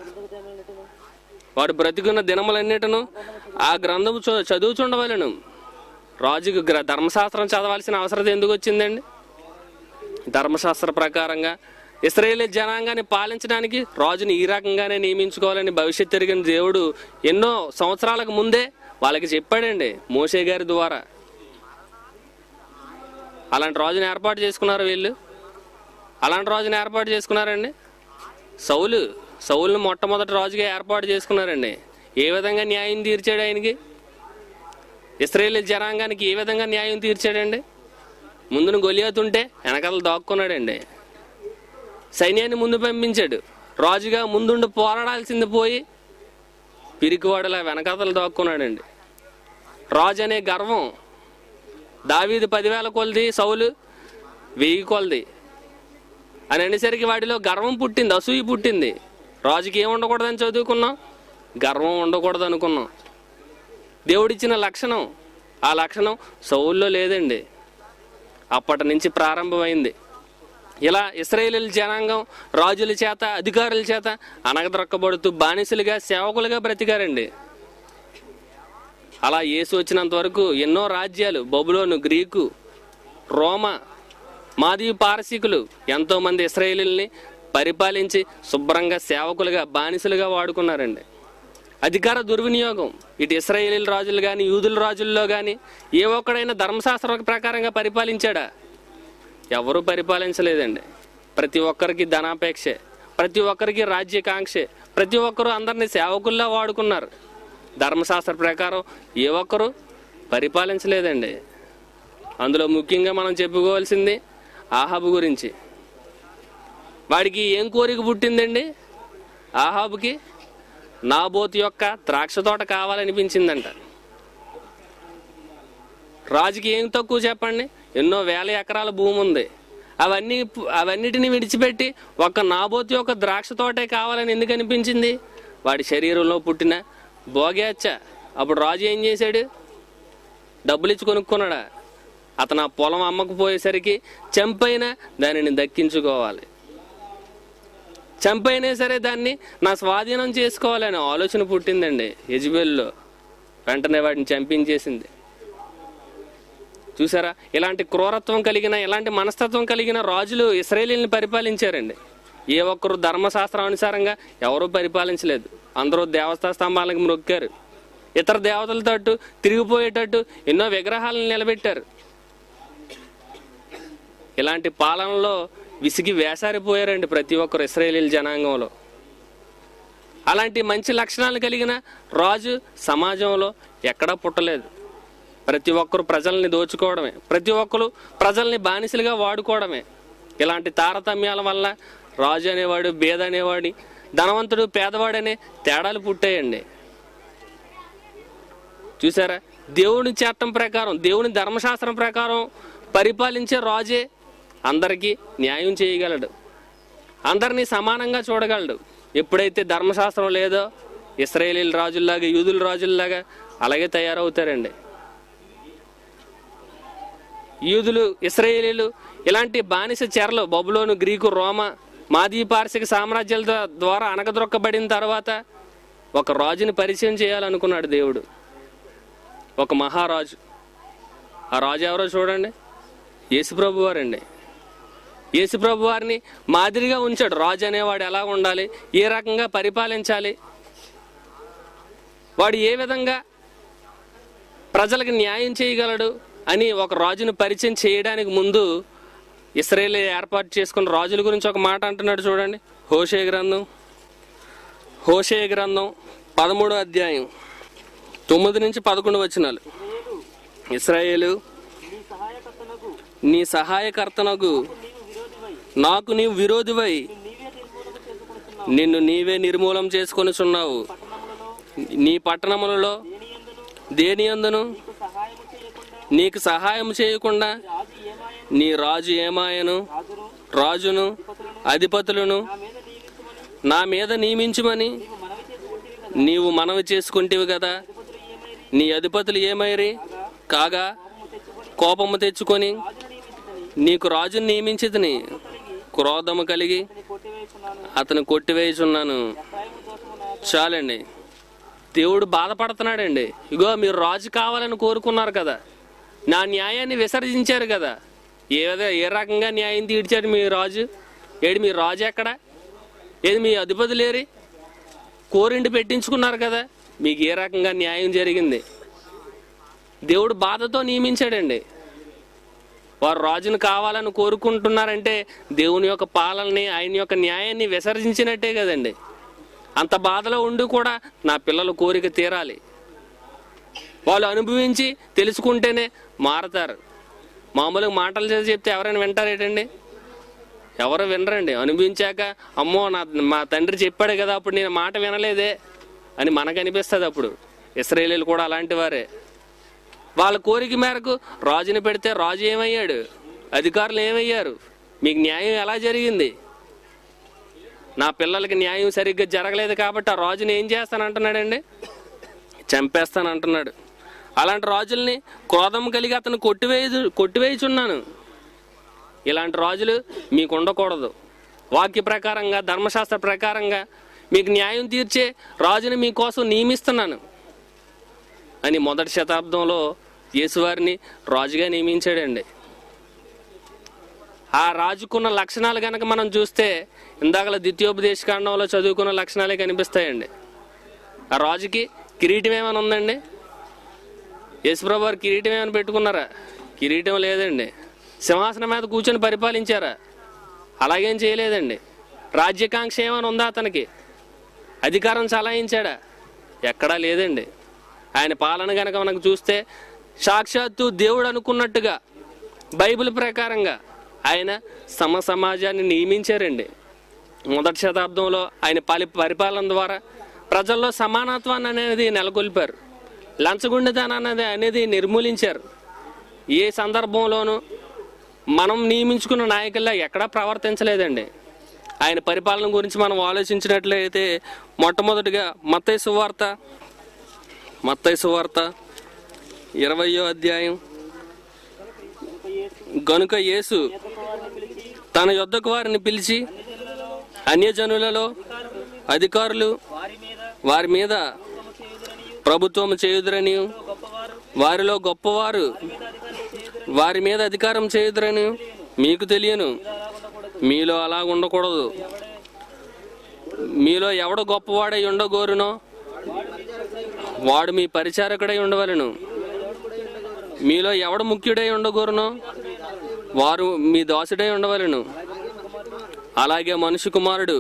వాడు బ్రతికున్న దినములన్నిటిను ఆ గ్రంథము చదువుతుండవలను. రాజుకు ధర్మశాస్త్రం చదవాల్సిన అవసరం ఎందుకు వచ్చిందండి? ధర్మశాస్త్ర ప్రకారంగా ఇశ్రాయేలు జనాంగాన్ని పాలించడానికి రాజుని ఈ రకంగానే నియమించుకోవాలని భవిష్యత్తు ఎరిగిన దేవుడు ఎన్నో సంవత్సరాలకు ముందే వాళ్ళకి చెప్పాడండి మోషే గారి ద్వారా. అలాంటి రాజుని ఏర్పాటు చేసుకున్నారు వీళ్ళు. అలాంటి రాజుని ఏర్పాటు చేసుకున్నారండి. సౌలుని మొట్టమొదటి రాజుగా ఏర్పాటు చేసుకున్నారండి. ఏ విధంగా న్యాయం తీర్చాడు ఆయనకి? ఇశ్రాయేలు జనాంగానికి ఏ విధంగా న్యాయం తీర్చాడండి? ముందున గొలియాతు ఉంటే వెనకాల దాక్కున్నాడండి. సైన్యాన్ని ముందు పంపించాడు. రాజుగా ముందుండి పోరాడాల్సింది పోయి పిరికివాడలా వెనకాతలు దాక్కున్నాడండి. రాజు అనే గర్వం. దావీదు 10,000 కొలది, సౌలు 1000 కొలది అని అనేసరికి వాడిలో గర్వం పుట్టింది, అసూయ పుట్టింది. రాజుకి ఏం ఉండకూడదని చదువుకున్నాం? గర్వం ఉండకూడదు అనుకున్నాం. దేవుడిచ్చిన లక్షణం, ఆ లక్షణం సౌల్లో లేదండి. అప్పటి నుంచి ప్రారంభమైంది. ఇలా ఇశ్రాయేలు జనాంగం రాజుల చేత, అధికారుల చేత అనగదొక్కబడుతూ బానిసలుగా, సేవకులుగా బ్రతికారండి. అలా యేసు వచ్చినంత వరకు ఎన్నో రాజ్యాలు, బబులోను, గ్రీకు, రోమా, మాదీ పారసీకులు ఎంతోమంది ఇశ్రాయేలుల్ని పరిపాలించి శుభ్రంగా సేవకులుగా, బానిసలుగా వాడుకున్నారండి. అధికార దుర్వినియోగం. ఇటు ఇశ్రాయేలు రాజులు కానీ, యూదుల రాజుల్లో కానీ ఏ ఒక్కడైనా ధర్మశాస్త్రం ప్రకారంగా పరిపాలించాడా? ఎవరూ పరిపాలించలేదండి. ప్రతి ఒక్కరికి ధనాపేక్షే, ప్రతి ఒక్కరికి రాజ్యకాంక్షే, ప్రతి ఒక్కరూ అందరినీ సేవకుల్లా వాడుకున్నారు. ధర్మశాస్త్ర ప్రకారం ఏ ఒక్కరూ పరిపాలించలేదండి. అందులో ముఖ్యంగా మనం చెప్పుకోవాల్సింది ఆహాబు గురించి. వాడికి ఏం కోరిక పుట్టిందండి? ఆహాబుకి నాబోతు యొక్క ద్రాక్ష తోట కావాలనిపించిందంట. రాజుకి ఏం తక్కువ చెప్పండి? ఎన్నో వేల ఎకరాల భూమి ఉంది. అవన్నిటిని విడిచిపెట్టి ఒక్క నాబోతు యొక్క ద్రాక్ష తోటే కావాలని ఎందుకు అనిపించింది? వాడి శరీరంలో పుట్టిన భోగేచ్ఛ. అప్పుడు రాజు ఏం చేశాడు? డబ్బులు ఇచ్చి కొనుక్కున్నాడా? అతను ఆ పొలం అమ్మకపోయేసరికి చంపైనా దానిని దక్కించుకోవాలి, చంపైనా సరే దాన్ని నా స్వాధీనం చేసుకోవాలనే ఆలోచన పుట్టిందండి యెజెబెల్లో. వెంటనే వాడిని చంపించేసింది. చూసారా? ఇలాంటి క్రూరత్వం కలిగిన, ఇలాంటి మనస్తత్వం కలిగిన రాజులు ఇశ్రాయేలీని పరిపాలించారండి. ఏ ఒక్కరు ధర్మశాస్త్రం అనుసారంగా ఎవరూ పరిపాలించలేదు. అందరూ దేవతా స్తంభాలకు మొక్కారు. ఇతర దేవతల తట్టు తిరిగిపోయేటట్టు ఎన్నో విగ్రహాలను నిలబెట్టారు. ఇలాంటి పాలనలో విసిగి వేసారిపోయారండి ప్రతి ఒక్కరు ఇశ్రాయేలీల జనాంగంలో. అలాంటి మంచి లక్షణాలు కలిగిన రాజు సమాజంలో ఎక్కడా పుట్టలేదు. ప్రతి ఒక్కరు ప్రజల్ని దోచుకోవడమే, ప్రతి ఒక్కరు ప్రజల్ని బానిసలుగా వాడుకోవడమే. ఇలాంటి తారతమ్యాల వల్ల రాజు అనేవాడు, బేద అనేవాడి, ధనవంతుడు పేదవాడనే తేడాలు పుట్టాయండి. చూసారా? దేవుని చట్టం ప్రకారం, దేవుని ధర్మశాస్త్రం ప్రకారం పరిపాలించే రాజే అందరికీ న్యాయం చేయగలడు, అందరినీ సమానంగా చూడగలడు. ఎప్పుడైతే ధర్మశాస్త్రం లేదో ఇశ్రాయేలీల రాజుల్లాగా, యూదుల రాజుల్లాగా అలాగే తయారవుతారండి. యూదులు, ఇశ్రాయేలీలు ఇలాంటి బానిస చెరలు బబులోను, గ్రీకు, రోమా, మాదీ పార్శిక సామ్రాజ్యాల ద్వారా అణగద్రొక్కబడిన తర్వాత ఒక రాజుని పరిచయం చేయాలనుకున్నాడు దేవుడు. ఒక మహారాజు. ఆ రాజు ఎవరో చూడండి, యేసుప్రభు వారండి. యేసుప్రభు వారిని మాదిరిగా ఉంచాడు. రాజు అనేవాడు ఎలా ఉండాలి, ఏ రకంగా పరిపాలించాలి, వాడు ఏ విధంగా ప్రజలకు న్యాయం చేయగలడు అని ఒక రాజును పరిచయం చేయడానికి ముందు ఇశ్రాయేలు ఏర్పాటు చేసుకున్న రాజుల గురించి ఒక మాట అంటున్నాడు చూడండి. హోషేయ గ్రంథం 13వ అధ్యాయం 9 నుంచి 11 వచనాలు. ఇశ్రాయేలు, నీ సహాయకర్తనగు నాకు నీవు విరోధివై నిన్ను నీవే నిర్మూలం చేసుకొనుచున్నావు. నీ పట్టణములలో దేని యందును నీకు సహాయం చేయకుండా నీ రాజు ఏమాయను, రాజును అధిపతులను నా మీద నియమించుమని నీవు మనవి చేసుకుంటేవి కదా. నీ అధిపతులు ఏమైరి కాగా కోపము తెచ్చుకొని నీకు రాజును నియమించితిని. క్రోధము కలిగి అతను కొట్టివేయుచున్నాను. చాలండి. దేవుడు బాధపడుతున్నాడండి. ఇగో మీరు రాజు కావాలని కోరుకున్నారు కదా, నా న్యాయాన్ని విసర్జించారు కదా, ఏ రకంగా న్యాయం తీర్చాడు మీ రాజు? ఏడు మీ రాజు ఎక్కడ? ఏది మీ అధిపతులేరి? కోరిండి పెట్టించుకున్నారు కదా, మీకు ఏ రకంగా న్యాయం జరిగింది? దేవుడు బాధతో నియమించాడండి. వారు రాజును కావాలని కోరుకుంటున్నారంటే దేవుని యొక్క పాలనని, ఆయన యొక్క న్యాయాన్ని విసర్జించినట్టే కదండి. అంత బాధలో ఉండి కూడా నా పిల్లల కోరిక తీరాలి, వాళ్ళు అనుభవించి తెలుసుకుంటేనే మారతారు. మామూలుగా మాటలు చేసి చెప్తే ఎవరైనా వింటారేటండి? ఎవరు వినరండి. అనుభవించాక అమ్మో మా తండ్రి చెప్పాడు కదా, అప్పుడు నేను మాట వినలేదే అని మనకు అనిపిస్తుంది. అప్పుడు ఇశ్రాయేలీలు కూడా అలాంటి వారే. వాళ్ళ కోరిక మేరకు రాజుని పెడితే రాజు ఏమయ్యాడు? అధికారులు ఏమయ్యారు? మీకు న్యాయం ఎలా జరిగింది? నా పిల్లలకి న్యాయం సరిగ్గా జరగలేదు కాబట్టి ఆ రాజుని ఏం చేస్తానంటున్నాడండి? చంపేస్తానంటున్నాడు. అలాంటి రాజుల్ని క్రోధం కలిగి అతను కొట్టివేయుచున్నాను. ఇలాంటి రాజులు మీకు ఉండకూడదు. వాక్య ప్రకారంగా, ధర్మశాస్త్ర ప్రకారంగా మీకు న్యాయం తీర్చే రాజుని మీకోసం నియమిస్తున్నాను అని 1వ శతాబ్దంలో యేసువారిని రాజుగా నియమించాడండి. ఆ రాజుకున్న లక్షణాలు కనుక మనం చూస్తే ఇందాకల ద్వితీయోపదేశకాండంలో చదువుకున్న లక్షణాలే కనిపిస్తాయండి. ఆ రాజుకి కిరీటం ఏమైనా ఉందండి? యేసుప్రభు వారు కిరీటం ఏమైనా పెట్టుకున్నారా? కిరీటం లేదండి. సింహాసనం మీద కూర్చొని పరిపాలించారా? అలాగేం చేయలేదండి. రాజ్యాకాంక్ష ఏమైనా ఉందా అతనికి? అధికారం చలాయించాడా? ఎక్కడా లేదండి. ఆయన పాలన కనుక మనకు చూస్తే సాక్షాత్తు దేవుడు అనుకున్నట్టుగా బైబిల్ ప్రకారంగా ఆయన సమాజాన్ని నియమించారండి. మొదటి శతాబ్దంలో ఆయన పరిపాలన ద్వారా ప్రజల్లో సమానత్వాన్ని అనేది నెలకొల్పారు. లంచగొండితనాన్ని అనేది నిర్మూలించారు. ఏ సందర్భంలోనూ మనం నియమించుకున్న నాయకుల్లా ఎక్కడా ప్రవర్తించలేదండి. ఆయన పరిపాలన గురించి మనం ఆలోచించినట్లయితే మొట్టమొదటిగా మత్తయి సువార్త 20వ అధ్యాయం. గనుక యేసు తన యొద్దకు వారిని పిలిచి, అన్యజనులలో అధికారులు వారి మీద ప్రభుత్వం చేయుదురని, వారిలో గొప్పవారు వారి మీద అధికారం చేయుదురని మీకు తెలియను. మీలో అలా ఉండకూడదు. మీలో ఎవడు గొప్పవాడై ఉండగోరునో వాడు మీ పరిచారకుడై ఉండవలెను. మీలో ఎవడు ముఖ్యుడై ఉండగోరునో వారు మీ దాసుడై ఉండవలెను. అలాగే మనుష్య కుమారుడు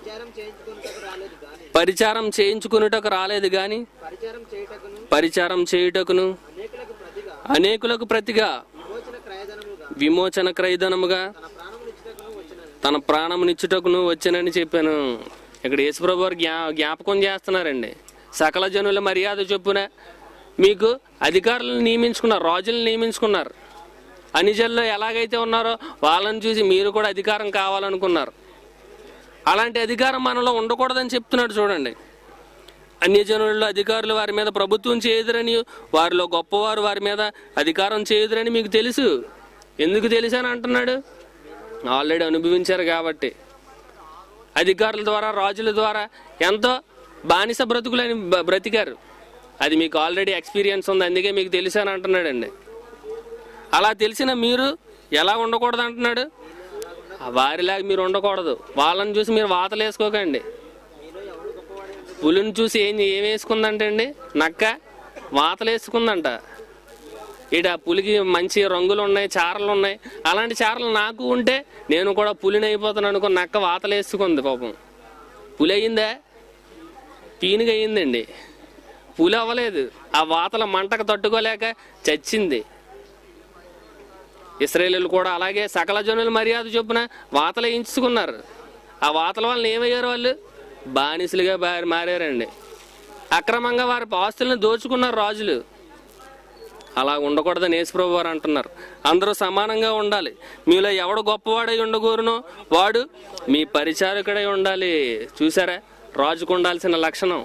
పరిచారం చేయించుకున్నటకు రాలేదు గాని పరిచారం చేయుటకును అనేకులకు ప్రతిగా విమోచన క్రయధనముగా తన ప్రాణమునిచ్చుటకును వచ్చానని చెప్పాను. ఇక్కడ యేసుప్రభు వారు జ్ఞాపకం చేస్తున్నారండి. సకల జనుల మర్యాద చొప్పున మీకు అధికారులను నియమించుకున్నారు, రాజులను నియమించుకున్నారు. అన్యజనుల్లో ఎలాగైతే ఉన్నారో వాళ్ళని చూసి మీరు కూడా అధికారం కావాలనుకున్నారు. అలాంటి అధికారం మనలో ఉండకూడదని చెప్తున్నాడు చూడండి. అన్యజనులలో అధికారులు వారి మీద ప్రభుత్వం చేయుదురని, వారిలో గొప్పవారు వారి మీద అధికారం చేయుదురని మీకు తెలుసు. ఎందుకు తెలుసు అని అంటున్నాడు? ఆల్రెడీ అనుభవించారు కాబట్టి. అధికారుల ద్వారా, రాజుల ద్వారా ఎంతో బానిస బ్రతుకులని బ్రతికారు. అది మీకు ఆల్రెడీ ఎక్స్పీరియన్స్ ఉంది, అందుకే మీకు తెలుసు అని అంటున్నాడండి. అలా తెలిసిన మీరు ఎలా ఉండకూడదు అంటున్నాడు? వారిలాగా మీరు ఉండకూడదు. వాళ్ళని చూసి మీరు వాతలు వేసుకోకండి. పులిని చూసి ఏం వేసుకుందంటే అండి, నక్క వాతలు వేసుకుందంట. ఇట పులికి మంచి రంగులు ఉన్నాయి, చారలు ఉన్నాయి. అలాంటి చారలు నాకు ఉంటే నేను కూడా పులిని అయిపోతాను అనుకో. నక్క వాతలు వేసుకుంది. పాపం పులి అయ్యిందా? పీనుగా అయ్యిందండి. పులి అవ్వలేదు. ఆ వాతల మంటకు తట్టుకోలేక చచ్చింది. ఇశ్రాయేలీయులు కూడా అలాగే సకల జనుల మర్యాద చొప్పున వాతలు వేయించుకున్నారు. ఆ వాతల వల్ల ఏమయ్యారు? వాళ్ళు బానిసలుగా మారారండి. అక్రమంగా వారి ఆస్తులను దోచుకున్నారు రాజులు. అలా ఉండకూడదని యేసుప్రభు వారు అంటున్నారు. అందరూ సమానంగా ఉండాలి. మీలో ఎవడు గొప్పవాడై ఉండగోరునో వాడు మీ పరిచారకుడై ఉండాలి. చూసారా రాజుకు ఉండాల్సిన లక్షణం?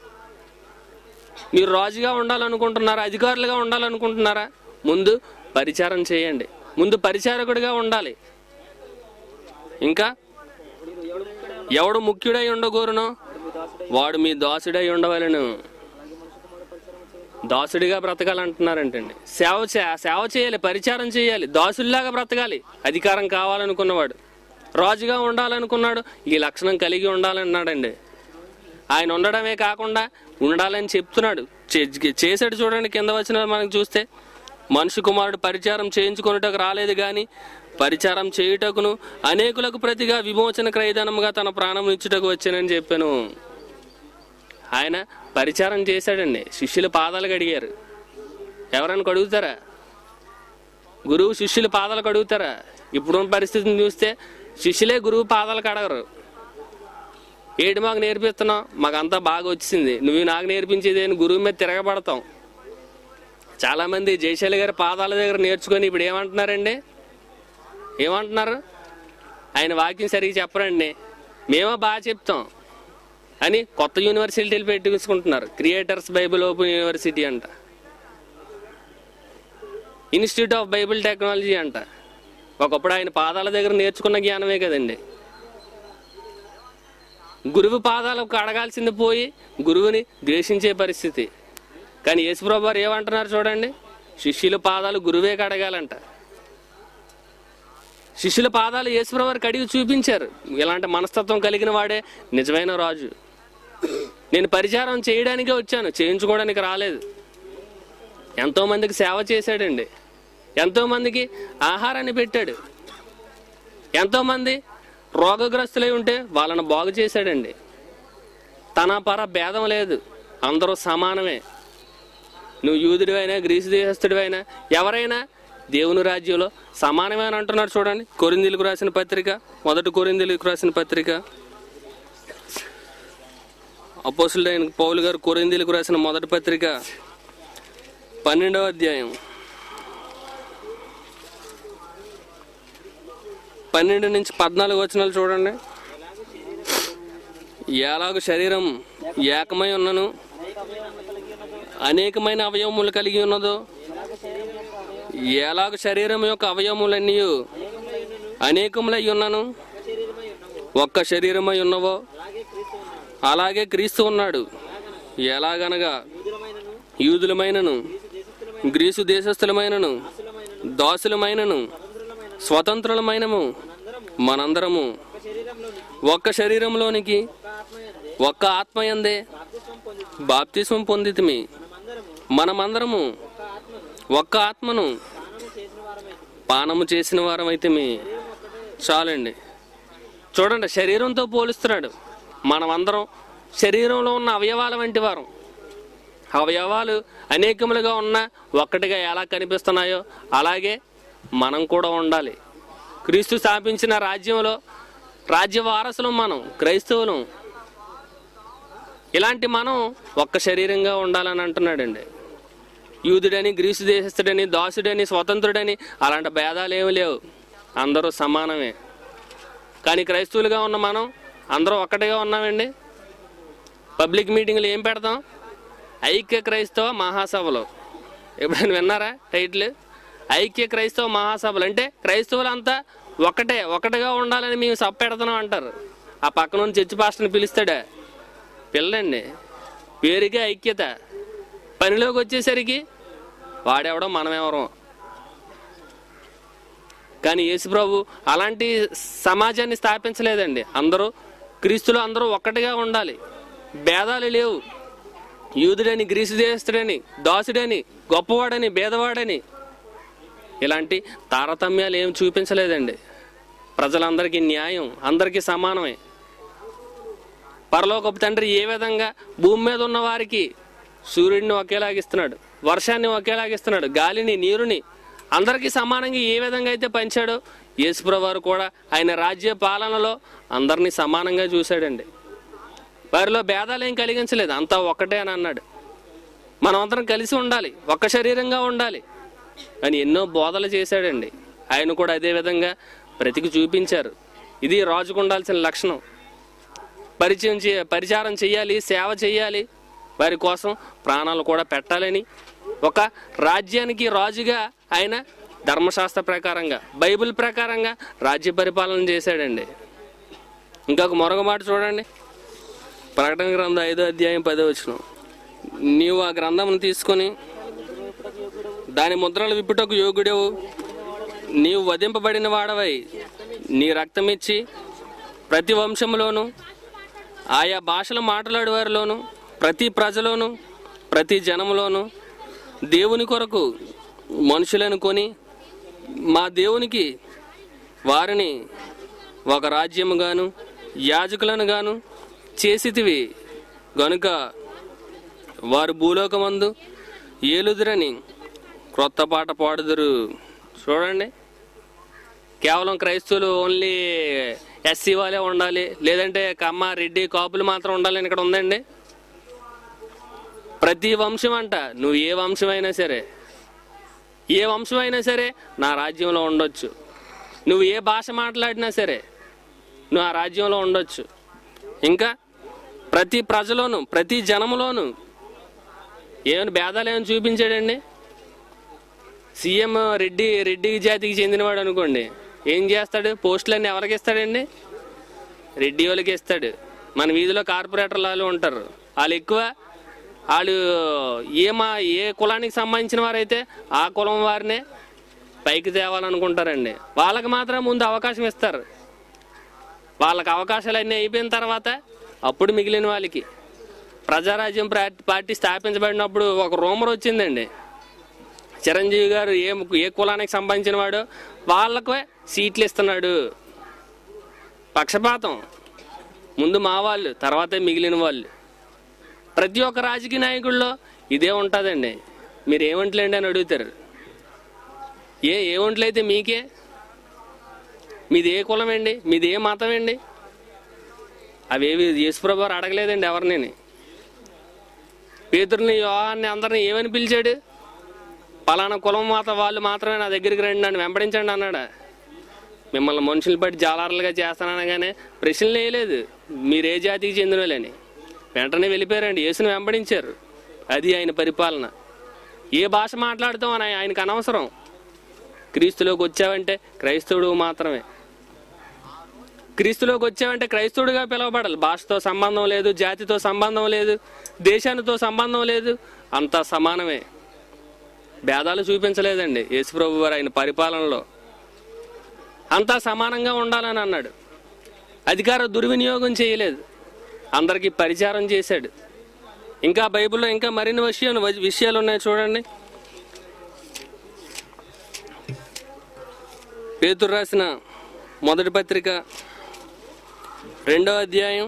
మీరు రాజుగా ఉండాలనుకుంటున్నారా? అధికారులుగా ఉండాలనుకుంటున్నారా? ముందు పరిచారం చేయండి. ముందు పరిచారకుడిగా ఉండాలి. ఇంకా ఎవడు ముఖ్యుడై ఉండగోరునో వాడు మీ దాసుడై ఉండవలెను. దాసుడిగా బ్రతకాలంటున్నారంటండి. సేవ చేయాలి, పరిచారం చేయాలి, దాసుడిలాగా బ్రతకాలి. అధికారం కావాలనుకున్నవాడు, రాజుగా ఉండాలనుకున్నాడు, ఈ లక్షణం కలిగి ఉండాలన్నాడండి. ఆయన ఉండడమే కాకుండా ఉండాలని చెప్తున్నాడు, చేశాడు. చూడండి కింద వచ్చిన మనకు చూస్తే, మనుష్య కుమారుడు పరిచారం చేయించుకున్నటకు రాలేదు గాని పరిచారం చేయుటకును అనేకులకు ప్రతిగా విమోచన క్రయధనముగా తన ప్రాణం ఇచ్చుటకు వచ్చానని చెప్పాను. ఆయన పరిచారం చేశాడండి. శిష్యుల పాదాలు కడిగారు. ఎవరైనా కడుగుతారా? గురువు శిష్యుల పాదాలు కడుగుతారా? ఇప్పుడున్న పరిస్థితిని చూస్తే శిష్యులే గురువు పాదాలు కడగరు. ఏడు మాకు నేర్పిస్తున్నావు, మాకంతా బాగా వచ్చింది, నువ్వు నాకు నేర్పించేది అని గురువు మీద తిరగబడతాం. చాలామంది జయశాలి గారి పాదాల దగ్గర నేర్చుకొని ఇప్పుడు ఏమంటున్నారు? ఆయన వాక్యం సరిగ్గా చెప్పరండి, మేమో బాగా చెప్తాం అని కొత్త యూనివర్సిటీలు పెట్టుకుంటున్నారు. క్రియేటర్స్ బైబిల్ ఓపెన్ యూనివర్సిటీ అంట, ఇన్స్టిట్యూట్ ఆఫ్ బైబిల్ టెక్నాలజీ అంట. ఒకప్పుడు ఆయన పాదాల దగ్గర నేర్చుకున్న జ్ఞానమే కదండి. గురువు పాదాలకు కడగాల్సింది పోయి గురువుని ద్వేషించే పరిస్థితి. కానీ యేసుప్రభు వారు ఏమంటున్నారు చూడండి, శిష్యుల పాదాలు గురువే కడగాలంట. శిష్యుల పాదాలు యేసుప్రభు వారు కడిగి చూపించారు. ఇలాంటి మనస్తత్వం కలిగిన వాడే నిజమైన రాజు. నేను పరిచారం చేయడానికే వచ్చాను, చేయించుకోవడానికి రాలేదు. ఎంతోమందికి సేవ చేశాడండి. ఎంతోమందికి ఆహారాన్ని పెట్టాడు. ఎంతోమంది రోగగ్రస్తులై ఉంటే వాళ్ళను బాగు చేశాడండి. తన పర భేదం లేదు, అందరూ సమానమే. నువ్వు యూదుడివైనా గ్రీసు దేశస్థుడివైనా ఎవరైనా దేవుని రాజ్యంలో సమానమే అని అంటున్నాడు. చూడండి, కొరింథీయులకు రాసిన పత్రిక, 1 కొరింథీయులకు రాసిన పత్రిక, అపోస్తలుడైన పౌలు గారు కొరింథీయులకు రాసిన 1 పత్రిక 12వ అధ్యాయం 12 నుంచి 14 వచనాలు చూడండి. ఎలాగూ శరీరం ఏకమై ఉన్నను అనేకమైన అవయవములు కలిగి ఉన్నదో, ఎలాగ శరీరం యొక్క అవయవములన్నీ అనేకములై ఉన్నను ఒక్క శరీరమై ఉన్నవో, అలాగే క్రీస్తు ఉన్నాడు. ఎలాగనగా యూదులమైనను గ్రీసు దేశస్థులమైనను దాసులమైనను స్వతంత్రులమైనము మనందరము ఒక్క శరీరంలోనికి ఒక్క ఆత్మయందే బాప్తిస్మం పొందితిమి. మనమందరము ఒక్క ఆత్మను పానము చేసిన వారమైతిమి. చాలండి. చూడండి, శరీరంతో పోలుస్తున్నాడు. మనమందరం శరీరంలో ఉన్న అవయవాల వంటి వారం. అవయవాలు అనేకములుగా ఉన్న ఒక్కటిగా ఎలా కనిపిస్తున్నాయో అలాగే మనం కూడా ఉండాలి. క్రీస్తు స్థాపించిన రాజ్యంలో రాజ్య వారసులం మనం, క్రైస్తవులం. ఇలాంటి మనం ఒక్క శరీరంగా ఉండాలని అంటున్నాడండి. యూదుడని, గ్రీసు దేశస్థుడని, దాసుడని, స్వతంత్రుడని అలాంటి భేదాలు ఏమి లేవు. అందరూ సమానమే. కానీ క్రైస్తవులుగా ఉన్న మనం అందరూ ఒక్కటిగా ఉన్నామండి. పబ్లిక్ మీటింగ్లు ఏం పెడతాం? ఐక్య క్రైస్తవ మహాసభలు. ఎప్పుడైనా విన్నారా టైటిల్? ఐక్య క్రైస్తవ మహాసభలు. అంటే క్రైస్తవులంతా ఒకటిగా ఉండాలని మేము సభ పెడతాం అంటారు. ఆ పక్కన చర్చి పాస్టర్ని పిలుస్తాడా? పిల్లండి. పేరుగా ఐక్యత, పనిలోకి వచ్చేసరికి వాడెవడో మనమెవరో. కానీ యేసుప్రభు అలాంటి సమాజాన్ని స్థాపించలేదండి. అందరూ క్రీస్తులో అందరూ ఒక్కటిగా ఉండాలి, భేదాలు లేవు. యూదుడని, గ్రీసు దేశస్తుడని, దాసుడని, గొప్పవాడని, భేదవాడని ఇలాంటి తారతమ్యాలు ఏం చూపించలేదండి. ప్రజలందరికీ న్యాయం, అందరికీ సమానమే. పరలోకపు తండ్రి ఏ విధంగా భూమి మీద ఉన్న వారికి సూర్యుడిని ఒకేలాగిస్తున్నాడు, వర్షాన్ని ఒకేలాగిస్తున్నాడు, గాలిని, నీరుని అందరికీ సమానంగా ఏ విధంగా అయితే పంచాడో యేసుప్రభువు వారు కూడా ఆయన రాజ్య పాలనలో అందరినీ సమానంగా చూశాడండి. వారిలో భేదాలు ఏం కలిగించలేదు, అంతా ఒక్కటే అని అన్నాడు. మనం అందరం కలిసి ఉండాలి, ఒక్క శరీరంగా ఉండాలి అని ఎన్నో బోధలు చేశాడండి. ఆయన కూడా అదే విధంగా బ్రతికి చూపించారు. ఇది రాజుకు ఉండాల్సిన లక్షణం. పరిచారం చేయాలి, సేవ చేయాలి, వారి కోసం ప్రాణాలు కూడా పెట్టాలని ఒక రాజ్యానికి రాజుగా ఆయన ధర్మశాస్త్ర ప్రకారంగా, బైబిల్ ప్రకారంగా రాజ్య పరిపాలన చేశాడండి. ఇంకొక మరొక మాట చూడండి, ప్రకటన గ్రంథం 5వ అధ్యాయం 10వ వచనం. నీవు ఆ గ్రంథమును తీసుకొని దాని ముద్రలు విప్పుటకు యోగుడవు, నీవు వధింపబడిన వాడవై నీ రక్తమిచ్చి ప్రతి వంశంలోను ఆయా భాషలు మాట్లాడే వారిలోను ప్రతి ప్రజలోను ప్రతి జనములోను దేవుని కొరకు మనుషులను కొని మా దేవునికి వారిని ఒక రాజ్యముగాను యాజకులను గాను చేసితివి గనుక వారు భూలోకమందు ఏలుదురని క్రొత్త పాట పాడుదురు. చూడండి, కేవలం క్రైస్తవులు ఓన్లీ ఎస్సీ వాళ్ళే ఉండాలి, లేదంటే కమ్మ, రెడ్డి, కాపులు మాత్రం ఉండాలని ఇక్కడ ఉందండి. ప్రతి వంశం అంట, నువ్వు ఏ వంశమైనా సరే, ఏ వంశమైనా సరే నా రాజ్యంలో ఉండొచ్చు. నువ్వు ఏ భాష మాట్లాడినా సరే నువ్వు ఆ రాజ్యంలో ఉండొచ్చు. ఇంకా ప్రతి ప్రజలోను ప్రతి జనములోను ఏమైనా భేదాలు ఏమైనా చూపించాడండి. సీఎం రెడ్డి జాతికి చెందినవాడు అనుకోండి, ఏం చేస్తాడు? పోస్టులన్నీ ఎవరికి ఇస్తాడండి? రెడ్డి వాళ్ళకి ఇస్తాడు. మన వీధిలో కార్పొరేటర్లు వాళ్ళు ఉంటారు, వాళ్ళు ఎక్కువ, వాళ్ళు ఏ కులానికి సంబంధించిన వారైతే ఆ కులం వారినే పైకి తేవాలనుకుంటారండి. వాళ్ళకి మాత్రం ముందు అవకాశం ఇస్తారు. వాళ్ళకి అవకాశాలు అన్నీ అయిపోయిన తర్వాత అప్పుడు మిగిలిన వాళ్ళకి. ప్రజారాజ్యం పార్టీ స్థాపించబడినప్పుడు ఒక రూమర్ వచ్చిందండి, చిరంజీవి గారు ఏ కులానికి సంబంధించిన వాడు వాళ్ళకే సీట్లు ఇస్తున్నాడు. పక్షపాతం, ముందు మా వాళ్ళు, తర్వాతే మిగిలిన వాళ్ళు. ప్రతి ఒక్క రాజకీయ నాయకుల్లో ఇదే ఉంటుందండి. మీరు ఏమంటలేండి అని అడుగుతారు. ఏ ఒంట్లయితే మీకే? మీది ఏ కులం అండి? మీది ఏ మతం అండి? అవేవి యేసుప్రభు వారు అడగలేదండి ఎవరిని. పేతురుని, యోహాన్ని అందరిని ఏమని పిలిచాడు? పలానా కులం వాళ్ళు మాత్రమే నా దగ్గరికి రండి, నన్ను వెంబడించండి అన్నాడా? మిమ్మల్ని మనుషులు బట్టి జాలారులుగా చేస్తాననగానే ప్రశ్నలు వేయలేదు మీరు ఏ జాతికి చెందిన వాళ్ళని. వెంటనే వెళ్ళిపోయారండి, యేసుని వెంబడించారు. అది ఆయన పరిపాలన. ఏ భాష మాట్లాడుతాం అని ఆయనకు అనవసరం. క్రీస్తులోకి వచ్చావంటే క్రైస్తవుడు మాత్రమే. క్రీస్తులోకి వచ్చావంటే క్రైస్తవుడిగా పిలువబడాలి. భాషతో సంబంధం లేదు, జాతితో సంబంధం లేదు, దేశానితో సంబంధం లేదు, అంతా సమానమే. భేదాలు చూపించలేదండి యేసుప్రభు వారు ఆయన పరిపాలనలో. అంతా సమానంగా ఉండాలని అన్నాడు. అధికార దుర్వినియోగం చేయలేదు, అందరికీ పరిచారం చేశాడు. ఇంకా బైబిల్లో ఇంకా మరిన్ని విషయాలు ఉన్నాయి చూడండి. పేతురు రాసిన మొదటి పత్రిక 2వ అధ్యాయం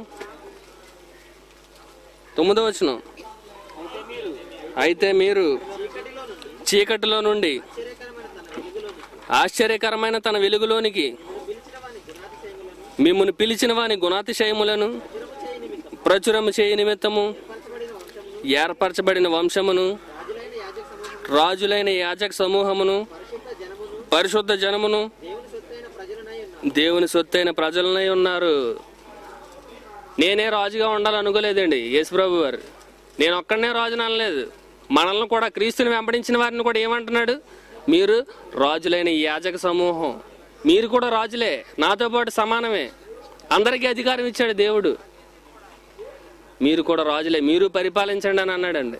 9వ వచనం. అయితే మీరు చీకటిలో నుండి ఆశ్చర్యకరమైన తన వెలుగులోనికి మిమ్మును పిలిచిన వాని గుణాతిశయములను ప్రచురము చేయ నిమిత్తము ఏర్పరచబడిన వంశమును, రాజులైన యాజక సమూహమును, పరిశుద్ధ జనమును, దేవుని సొత్తైన ప్రజలనై ఉన్నారు. నేనే రాజుగా ఉండాలనుకోలేదండి యేసుప్రభు వారు. నేను ఒక్కడనే రాజుని అనలేదు. మనల్ని కూడా, క్రీస్తుని వెంబడించిన వారిని కూడా ఏమంటున్నాడు? మీరు రాజులైన యాజక సమూహం, మీరు కూడా రాజులే, నాతో పాటు సమానమే. అందరికీ అధికారం ఇచ్చాడు దేవుడు. మీరు కూడా రాజులే, మీరు పరిపాలించండి అని అన్నాడండి.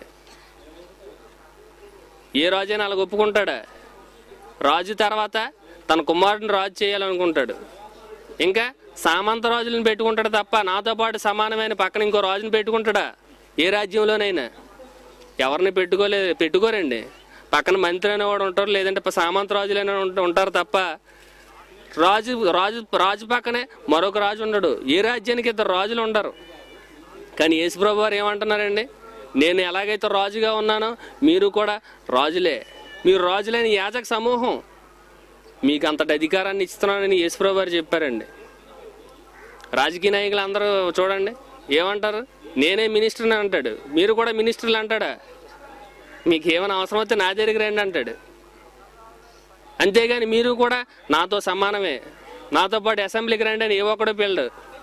ఏ రాజైనా అలా ఒప్పుకుంటాడా? రాజు తర్వాత తన కుమారుడిని రాజు చేయాలనుకుంటాడు. ఇంకా సామంత రాజులను పెట్టుకుంటాడు తప్ప నాతో పాటు సమానమైన పక్కన ఇంకో రాజుని పెట్టుకుంటాడా? ఏ రాజ్యంలోనైనా ఎవరిని పెట్టుకోరండి. పక్కన మంత్రి అనేవాడు ఉంటారు, లేదంటే సామంత రాజులైనా ఉంటారు తప్ప రాజు రాజు రాజు పక్కనే మరొక రాజు ఉండడు. ఏ రాజ్యానికి ఇద్దరు రాజులు ఉండరు. కానీ యేసుప్రభు వారు ఏమంటున్నారండి? నేను ఎలాగైతే రాజుగా ఉన్నానో మీరు కూడా రాజులే, మీరు రాజులైన యాజక సమూహం, మీకు అంతటి అధికారాన్ని ఇస్తున్నానని యేసుప్రభు వారు చెప్పారండి. రాజకీయ నాయకులు అందరూ చూడండి ఏమంటారు? నేనే మినిస్టర్ని అంటాడు. మీరు కూడా మినిస్టర్లు అంటాడా? మీకు ఏమైనా అవసరం వస్తే నా దగ్గరికి రండి అంటాడు. అంతేగాని మీరు కూడా నాతో సమానమే, నాతో పాటు అసెంబ్లీకి రండి అని ఏ ఒక్కడో పిల్లడు.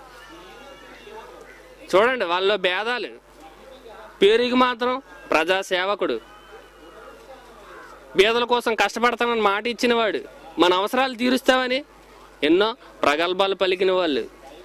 చూడండి వాళ్ళలో భేదాలు. పేరుకి మాత్రం ప్రజాసేవకుడు, పేదల కోసం కష్టపడతానని మాట ఇచ్చినవాడు, మన అవసరాలు తీరుస్తామని ఎన్నో ప్రగల్భాలు పలికిన వాళ్ళు.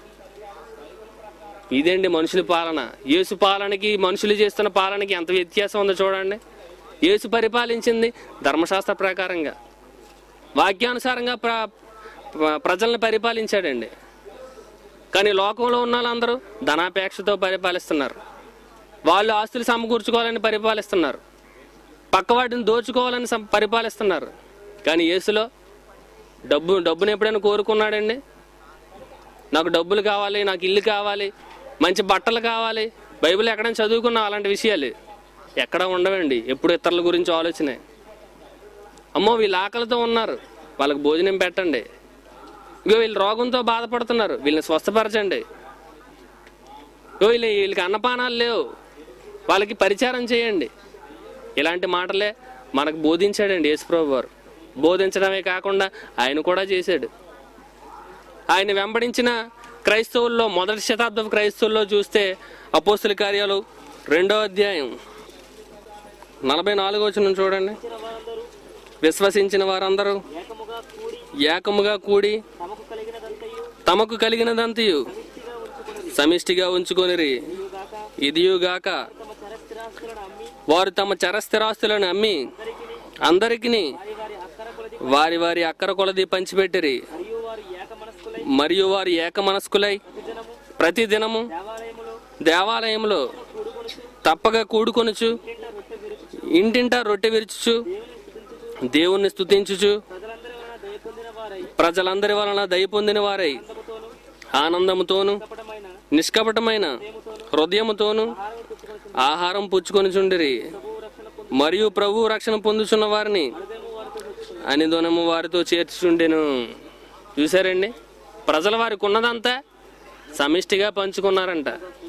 ఇదేంటి మనుషుల పాలన. యేసు పాలనకి మనుషులు చేస్తున్న పాలనకి ఎంత వ్యత్యాసం ఉందో చూడండి. యేసు పరిపాలించింది ధర్మశాస్త్ర ప్రకారంగా, వాక్యానుసారంగా ప్రజల్ని పరిపాలించాడండి. కానీ లోకంలో ఉన్న వాళ్ళందరూ ధనాపేక్షతో పరిపాలిస్తున్నారు. వాళ్ళు ఆస్తులు సమకూర్చుకోవాలని పరిపాలిస్తున్నారు, పక్కవాటిని దోచుకోవాలని పరిపాలిస్తున్నారు. కానీ యేసులో డబ్బును ఎప్పుడైనా కోరుకున్నాడండి? నాకు డబ్బులు కావాలి, నాకు ఇల్లు కావాలి, మంచి బట్టలు కావాలి, బైబిల్ ఎక్కడైనా చదువుకున్నా అలాంటి విషయాలు ఎక్కడ ఉండవండి. ఎప్పుడు ఇతరుల గురించి ఆలోచనే. అమ్మో వీళ్ళు ఆకలితో ఉన్నారు, వాళ్ళకి భోజనం పెట్టండి. ఇగో వీళ్ళు రోగంతో బాధపడుతున్నారు, వీళ్ళని స్వస్థపరచండి. వీళ్ళకి అన్నపానాలు లేవు, వాళ్ళకి పరిచారం చేయండి. ఇలాంటి మాటలే మనకు బోధించాడండి యేసుప్రభు వారు. బోధించడమే కాకుండా ఆయన కూడా చేశాడు. ఆయన వెంబడించిన క్రైస్తవుల్లో, మొదటి శతాబ్దపు క్రైస్తవుల్లో చూస్తే అపోస్తుల కార్యాలు 2వ అధ్యాయం 44వ వచనం చూడండి. విశ్వసించిన వారందరూ ఏకముగా కూడి తమకు కలిగినదంతయు సమిష్టిగా ఉంచుకొనిరి. ఇదియుగాక వారు తమ చరస్థిరాస్తులను అమ్మి అందరికీ వారి వారి అక్కర కొలది పంచిపెట్టిరి. మరియు వారు ఏక మనస్కులై ప్రతి దినము దేవాలయంలో తప్పగా కూడుకొనుచు ఇంటింటా రొట్టె విరుచుచు దేవుణ్ణి స్తుతించుచు ప్రజలందరి వలన దయ పొందిన వారై ఆనందముతోను నిష్కపటమైన హృదయముతోను ఆహారం పుచ్చుకొనిచుండిరి. మరియు ప్రభువు రక్షణ పొందుచున్న వారిని అని దునము వారితో చేర్చుండెను. చూసారండి, ప్రజల వారికి ఉన్నదంతా సమిష్టిగా పంచుకున్నారంట.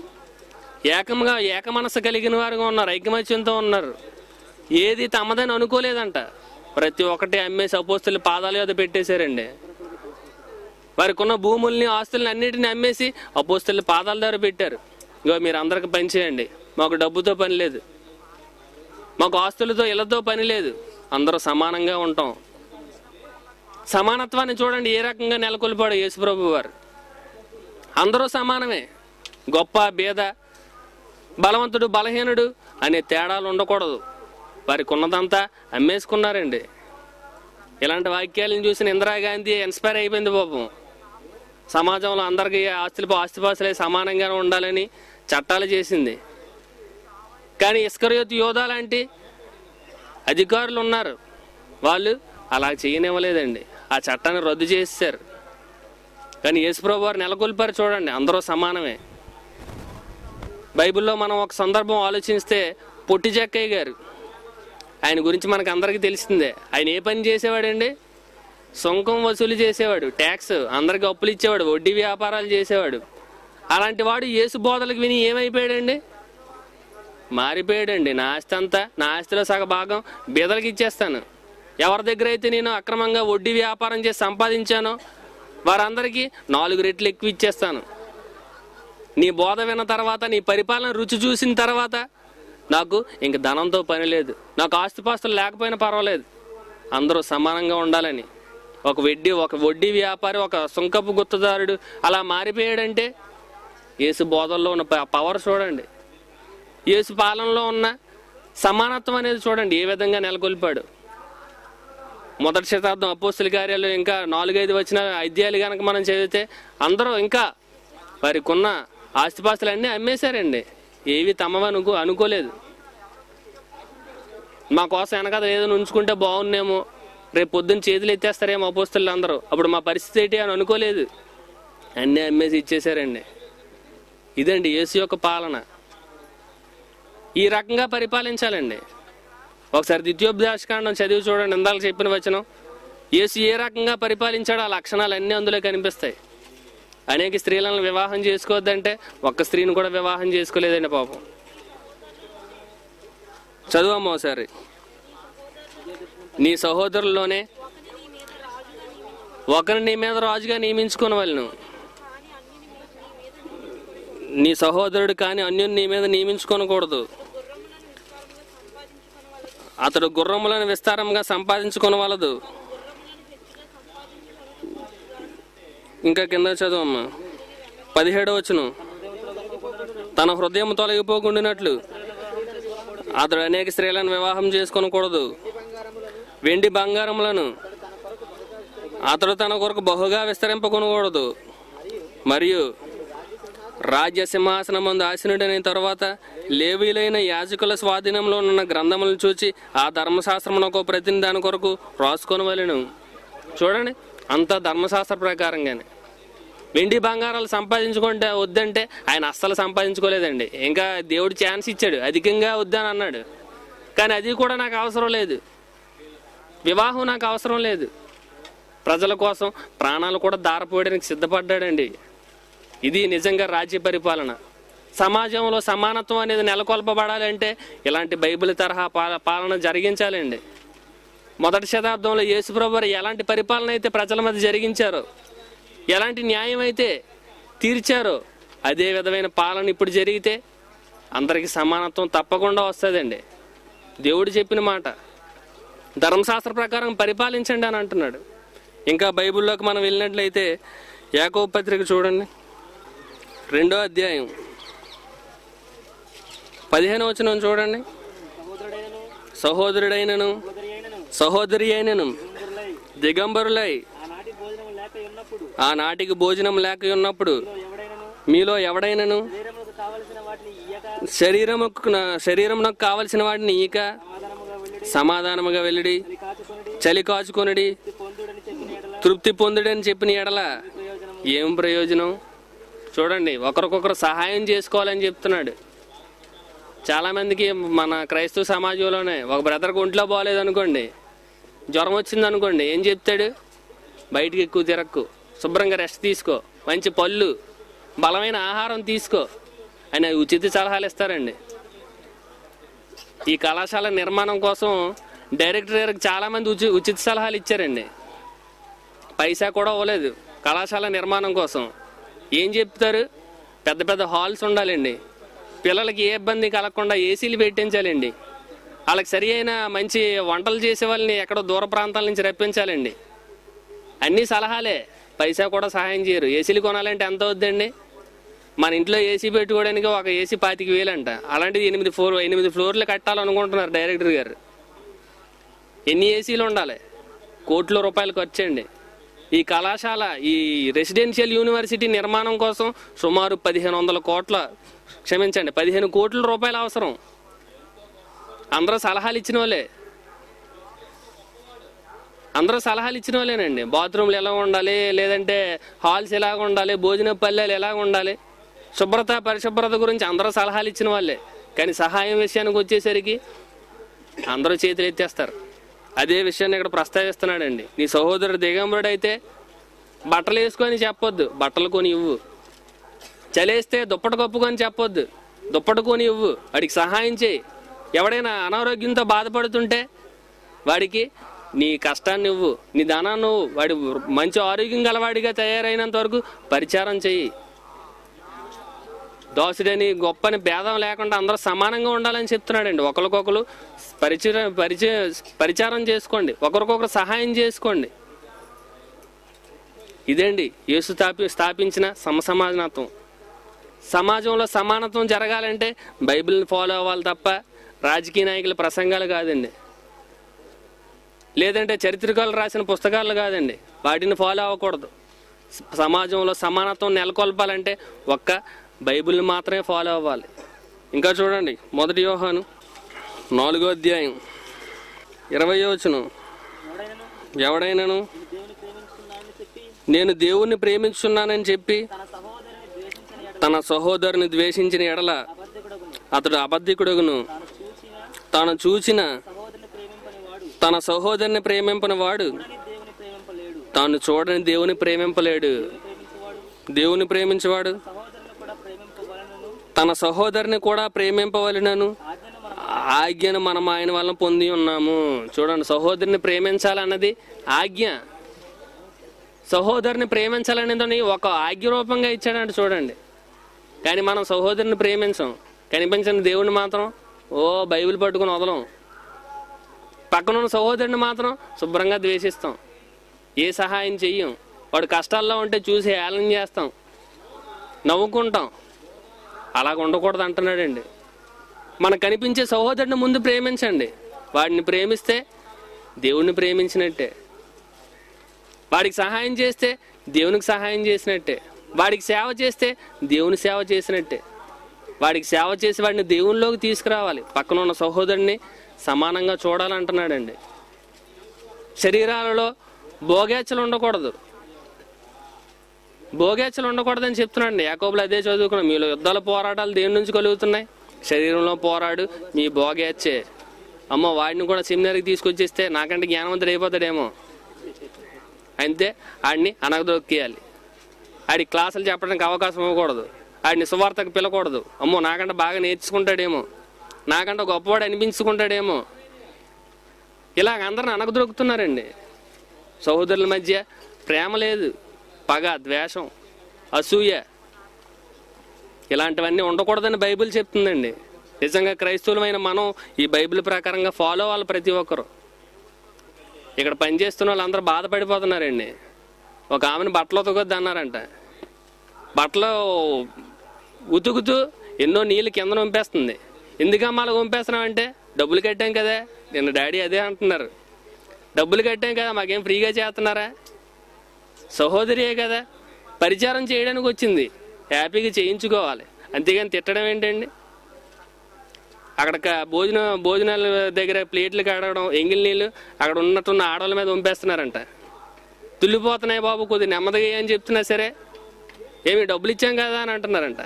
ఏక మనసు కలిగిన వారుగా ఉన్నారు, ఐకమత్యంతో ఉన్నారు. ఏది తమదని అనుకోలేదంట. ప్రతి ఒక్కటి అమ్మేసి అపోస్తలుల పాదాల మీద పెట్టేశారండి. వారికి ఉన్న భూముల్ని, ఆస్తుల్ని అన్నిటిని అమ్మేసి అపోస్తలుల పాదాల దగ్గర పెట్టారు. ఇగో మీరు అందరికి పని చేయండి, మాకు డబ్బుతో పని లేదు, మాకు ఆస్తులతో ఇళ్లతో పని లేదు, అందరూ సమానంగా ఉంటాం. సమానత్వాన్ని చూడండి ఏ రకంగా నెలకొల్పాడు యేసుప్రభు వారు. అందరూ సమానమే, గొప్ప బేద, బలవంతుడు బలహీనుడు అనే తేడాలు ఉండకూడదు. వారికి ఉన్నదంతా అమ్మేసుకున్నారండి. ఇలాంటి వాక్యాలను చూసిన ఇందిరాగాంధీ ఇన్స్పైర్ అయిపోయింది పాపం. సమాజంలో అందరికీ ఆస్తిపాస్తులే సమానంగా ఉండాలని చట్టాలు చేసింది. కానీ ఇస్కరియోతు యోధా లాంటి అధికారులు ఉన్నారు, వాళ్ళు అలా చేయనివ్వలేదండి. ఆ చట్టాన్ని రద్దు చేశారు. కానీ యేసుప్రభు వారు నెలకొల్పారు. చూడండి, అందరూ సమానమే. బైబిల్లో మనం ఒక సందర్భం ఆలోచిస్తే పొట్టి జక్కయ్య గారు, ఆయన గురించి మనకు అందరికీ తెలిసిందే. ఆయన ఏ పని చేసేవాడండి? సుంకం వసూలు చేసేవాడు, ట్యాక్స్, అందరికి అప్పులు ఇచ్చేవాడు, వడ్డీ వ్యాపారాలు చేసేవాడు. అలాంటి వాడు యేసు బోధలకు విని ఏమైపోయాడండి? మారిపోయాడండి. నా ఆస్తి అంతా, నా ఆస్తిలో సగ భాగం బీదలకు ఇచ్చేస్తాను. ఎవరి దగ్గర అయితే నేను అక్రమంగా వడ్డీ వ్యాపారం చేసి సంపాదించానో వారందరికీ 4 రెట్లు ఎక్కువ ఇచ్చేస్తాను. నీ బోధ విన్న తర్వాత, నీ పరిపాలన రుచి చూసిన తర్వాత నాకు ఇంక ధనంతో పని లేదు, నాకు ఆస్తిపాస్తులు లేకపోయినా పర్వాలేదు, అందరూ సమానంగా ఉండాలని ఒక వడ్డీ వ్యాపారి, ఒక సుంకపు గుత్తదారుడు అలా మారిపోయాడంటే యేసు బోధల్లో ఉన్న పవర్ చూడండి. యేసు పాలనలో ఉన్న సమానత్వం అనేది చూడండి ఏ విధంగా నెలకొల్పాడు. మొదటి శతాబ్దం అపోస్తల కార్యాలు ఇంకా 4-5 వచ్చిన అధ్యాయాలు కనుక మనం చదివితే అందరూ ఇంకా వారికి ఉన్న ఆస్తిపాస్తులు అన్నీ అమ్మేశారండి. ఏవి తమవనుకో అనుకోలేదు. మా కోసం వెనకాల ఏదైనా ఉంచుకుంటే బాగున్నేమో, రేపు పొద్దున్న చేతులు ఎత్తేస్తారేమో అపోస్తలు అందరూ, అప్పుడు మా పరిస్థితి ఏంటి అని అనుకోలేదు. అన్నీ అమ్మేసి ఇచ్చేశారండి. ఇదండి యేసు యొక్క పాలన. ఈ రకంగా పరిపాలించాలండి. ఒకసారి ద్వితీయోపదేశకాండం చదివి చూడండి. ఇందాక చెప్పిన వచనం, యేసు ఏ రకంగా పరిపాలించాడో ఆ లక్షణాలు అన్నీ అందులో కనిపిస్తాయి. అనేక స్త్రీలను వివాహం చేసుకోవద్దంటే ఒక్క స్త్రీని కూడా వివాహం చేసుకోలేదండి పాపం. చదువమ్మ ఒకసారి. నీ సహోదరుల్లోనే ఒకరిని నీ మీద రాజుగా నియమించుకున్న వాళ్ళను, నీ సహోదరుడు కానీ అన్యుని నీ మీద నియమించుకోనకూడదు. అతడు గుర్రములను విస్తారంగా సంపాదించుకొనవలదు. ఇంకా కింద చదువమ్మా 17వ వచనం. తన హృదయం తొలగిపోకుండానట్లు అతడు అనేక స్త్రీలను వివాహం చేసుకొనకూడదు. వెండి బంగారములను అతడు తన కొరకు బహుగా విస్తరింపకొనకూడదు. మరియు రాజ్య సింహాసనమందు ఆసీనుడైన తరువాత లేవీలైన యాజకుల స్వాధీనంలో ఉన్న గ్రంథములను చూచి ఆ ధర్మశాస్త్రమునకు ప్రతిని దాని కొరకు రాసుకొనవలెను. చూడండి, అంతా ధర్మశాస్త్ర ప్రకారంగానే. వెండి బంగారాలు సంపాదించుకుంటే వద్దంటే ఆయన అస్సలు సంపాదించుకోలేదండి. ఇంకా దేవుడు ఛాన్స్ ఇచ్చాడు, అధికంగా వద్దని అన్నాడు. కానీ అది కూడా నాకు అవసరం లేదు, వివాహం నాకు అవసరం లేదు. ప్రజల కోసం ప్రాణాలు కూడా దారపోయడానికి సిద్ధపడ్డాడండి. ఇది నిజంగా రాజ్య పరిపాలన. సమాజంలో సమానత్వం అనేది నెలకొల్పబడాలంటే ఇలాంటి బైబిల్ తరహా పాలన జరిగించాలండి. మొదటి శతాబ్దంలో యేసుప్రభు వారు ఎలాంటి పరిపాలన అయితే ప్రజల మధ్య జరిగించారో, ఎలాంటి న్యాయం అయితే తీర్చారో, అదే విధమైన పాలన ఇప్పుడు జరిగితే అందరికీ సమానత్వం తప్పకుండా వస్తుందండి. దేవుడు చెప్పిన మాట. ధర్మశాస్త్ర ప్రకారం పరిపాలించండి అని అంటున్నాడు. ఇంకా బైబిల్లోకి మనం వెళ్ళినట్లయితే యాకోబు పత్రిక చూడండి, 2వ అధ్యాయం 15వ వచనం చూడండి. సహోదరుడైనను సహోదరి అయినను దిగంబరులై ఆనాటికి భోజనం లేక ఉన్నప్పుడు మీలో ఎవడైనను శరీరమునకు కావలసిన వాటిని ఈక సమాధానముగా వెళ్ళి చలి కాచుకొనుడి, తృప్తి పొందుడని చెప్పిన ఎడల ఏం ప్రయోజనం? చూడండి, ఒకరికొకరు సహాయం చేసుకోవాలని చెప్తున్నాడు. చాలామందికి మన క్రైస్తవ సమాజంలోనే ఒక బ్రదర్కి ఒంట్లో బాగోలేదు అనుకోండి, జ్వరం వచ్చింది అనుకోండి, ఏం చెప్తాడు? బయటికి ఎక్కువ తిరక్కు, శుభ్రంగా రెస్ట్ తీసుకో, మంచి పళ్ళు, బలమైన ఆహారం తీసుకో అని ఉచిత సలహాలు ఇస్తారండి. ఈ కళాశాల నిర్మాణం కోసం డైరెక్టర్ గారికి చాలామంది ఉచిత సలహాలు ఇచ్చారండి. పైసా కూడా ఇవ్వలేదు కళాశాల నిర్మాణం కోసం. ఏం చెప్తారు? పెద్ద పెద్ద హాల్స్ ఉండాలండి, పిల్లలకి ఏ ఇబ్బంది కలగకుండా ఏసీలు పెట్టించాలండి, వాళ్ళకి సరి అయిన మంచి వంటలు చేసే వాళ్ళని ఎక్కడో దూర ప్రాంతాల నుంచి రప్పించాలండి. అన్నీ సలహాలే, పైసా కూడా సహాయం చేయరు. ఏసీలు కొనాలంటే ఎంత అవుద్దండి? మన ఇంట్లో ఏసీ పెట్టుకోవడానికి ఒక ఏసీ 25,000 అంట. అలాంటిది 8 ఫ్లోర్లు కట్టాలనుకుంటున్నారు డైరెక్టర్ గారు. ఎన్ని ఏసీలు ఉండాలి? కోట్ల రూపాయలు ఖర్చు అండి. ఈ కళాశాల, ఈ రెసిడెన్షియల్ యూనివర్సిటీ నిర్మాణం కోసం సుమారు 15 కోట్ల రూపాయలు అవసరం. అందరూ సలహాలు ఇచ్చిన వాళ్ళేనండి. బాత్రూమ్లు ఎలా ఉండాలి, లేదంటే హాల్స్ ఎలాగ ఉండాలి, భోజన పల్లెలు ఎలాగ ఉండాలి, పరిశుభ్రత గురించి అందరూ సలహాలు ఇచ్చిన వాళ్ళే. కానీ సహాయం విషయానికి వచ్చేసరికి అందరూ చేతులు ఎత్తేస్తారు. అదే విషయాన్ని ఇక్కడ ప్రస్తావిస్తున్నాడండి. నీ సహోదరుడు దిగంబరుడు అయితే బట్టలు వేసుకొని చెప్పొద్దు, బట్టలు కొని ఇవ్వు. చలేస్తే దుప్పటి కప్పుకొని చెప్పొద్దు, దుప్పటి కొని ఇవ్వు. వాడికి సహాయం చేయి. ఎవడైనా అనారోగ్యంతో బాధపడుతుంటే వాడికి నీ కష్టాన్ని ఇవ్వు, నీ ధనాన్ని ఇవ్వు. వాడి మంచి ఆరోగ్యం గలవాడిగా తయారైనంత వరకు పరిచారం చెయ్యి. దోసుడని గొప్పని భేదం లేకుండా అందరూ సమానంగా ఉండాలని చెప్తున్నాడండి. ఒకరికొకరు పరిచారం చేసుకోండి, ఒకరికొకరు సహాయం చేసుకోండి. ఇదేండి యేసు స్థాపించిన సమసమానత్వం. సమాజంలో సమానత్వం జరగాలంటే బైబిల్ని ఫాలో అవ్వాలి తప్ప రాజకీయ నాయకుల ప్రసంగాలు కాదండి, లేదంటే చరిత్రకారులు రాసిన పుస్తకాలు కాదండి, వాటిని ఫాలో అవ్వకూడదు. సమాజంలో సమానత్వం నెలకొల్పాలంటే ఒక్క బైబిల్ని మాత్రమే ఫాలో అవ్వాలి. ఇంకా చూడండి, 1 యోహాను 4వ అధ్యాయం 20వ వచనం. ఎవడైనాను నేను దేవుణ్ణి ప్రేమించున్నానని చెప్పి తన సహోదరుని ద్వేషించిన ఎడల అతడు అబద్ధికుడుగును. తాను చూచిన తన సహోదరుని ప్రేమింపని వాడు తాను చూడని దేవుని ప్రేమింపలేడు. దేవుని ప్రేమించేవాడు తన సహోదరుని కూడా ప్రేమింపవలెనను ఆజ్ఞను మనం ఆయన వల్ల పొంది ఉన్నాము. చూడండి, సహోదరుని ప్రేమించాలన్నది ఆజ్ఞ. సహోదరుని ప్రేమించాలనేది ఒక ఆజ్ఞ రూపంగా ఇచ్చాడంటే చూడండి. కానీ మనం సహోదరుని ప్రేమించాం, కనిపించిన దేవుడిని మాత్రం బైబిల్ పట్టుకుని వదలం. పక్కనున్న సహోదరుని మాత్రం శుభ్రంగా ద్వేషిస్తాం, ఏ సహాయం చెయ్యం. వాడు కష్టాల్లో ఉంటే చూసి హేళన చేస్తాం, నవ్వుకుంటాం. అలాగ ఉండకూడదు అంటున్నాడండి. మనకు కనిపించే సహోదరుని ముందు ప్రేమించండి. వాడిని ప్రేమిస్తే దేవుణ్ణి ప్రేమించినట్టే. వాడికి సహాయం చేస్తే దేవునికి సహాయం చేసినట్టే. వాడికి సేవ చేస్తే దేవుని సేవ చేసినట్టే. వాడికి సేవ చేసి వాడిని దేవునిలోకి తీసుకురావాలి. పక్కన ఉన్న సహోదరుని సమానంగా చూడాలంటున్నాడండి. శరీరాలలో భోగేచ్ఛలు ఉండకూడదని చెప్తున్నాడండి. యాకోబులు అదే చదువుకున్నాం. మీలో యుద్ధాల పోరాటాలు దేని నుంచి కలుగుతున్నాయి? శరీరంలో పోరాడు మీ భోగేచ్ఛే. అమ్మో, వాడిని కూడా సెమినార్కి తీసుకొచ్చేస్తే నాకంటే జ్ఞానవంతుడు అయిపోతాడేమో, అంతే ఆడిని అనగదొక్కేయాలి. ఆడి క్లాసులు చెప్పడానికి అవకాశం ఇవ్వకూడదు, ఆడిని సువార్తకు పిలకూడదు. అమ్మో, నాకంటే బాగా నేర్చుకుంటాడేమో, నాకంటే గొప్పవాడు అనిపించుకుంటాడేమో, ఇలాగ అందరిని అనగదొక్కుతున్నారండి. సహోదరుల మధ్య ప్రేమ లేదు, పగ, ద్వేషం, అసూయ, ఇలాంటివన్నీ ఉండకూడదని బైబిల్ చెప్తుందండి. నిజంగా క్రైస్తవులమైన మనం ఈ బైబిల్ ప్రకారంగా ఫాలో అవ్వాలి ప్రతి ఒక్కరు. ఇక్కడ పనిచేస్తున్న వాళ్ళందరూ బాధపడిపోతున్నారండి. ఒక ఆమెను బట్టలు ఉతకొద్దు అన్నారంట. బట్టలు ఉతుకుతూ ఎన్నో నీళ్ళు కింద వంపేస్తుంది. ఎందుకమ్మా అలా వంపేస్తున్నామంటే డబ్బులు కట్టాం కదా. నిన్న డాడీ అదే అంటున్నారు, డబ్బులు కట్టాం కదా, మాకేం ఫ్రీగా చేస్తున్నారా? సహోదరియే కదా, పరిచారం చేయడానికి వచ్చింది, హ్యాపీగా చేయించుకోవాలి. అంతేగాని తిట్టడం ఏంటండి? అక్కడ భోజనాల దగ్గర ప్లేట్లు కడగడం, ఎంగిల్ నీళ్ళు అక్కడ ఉన్నట్టున్న ఆడవాళ్ళ మీద వంపేస్తున్నారంట. తుల్లిపోతున్నాయి బాబు, కొద్ది నెమ్మదిగా అని చెప్తున్నా సరే ఏమి డబ్బులు ఇచ్చాం కదా అని అంటున్నారంట.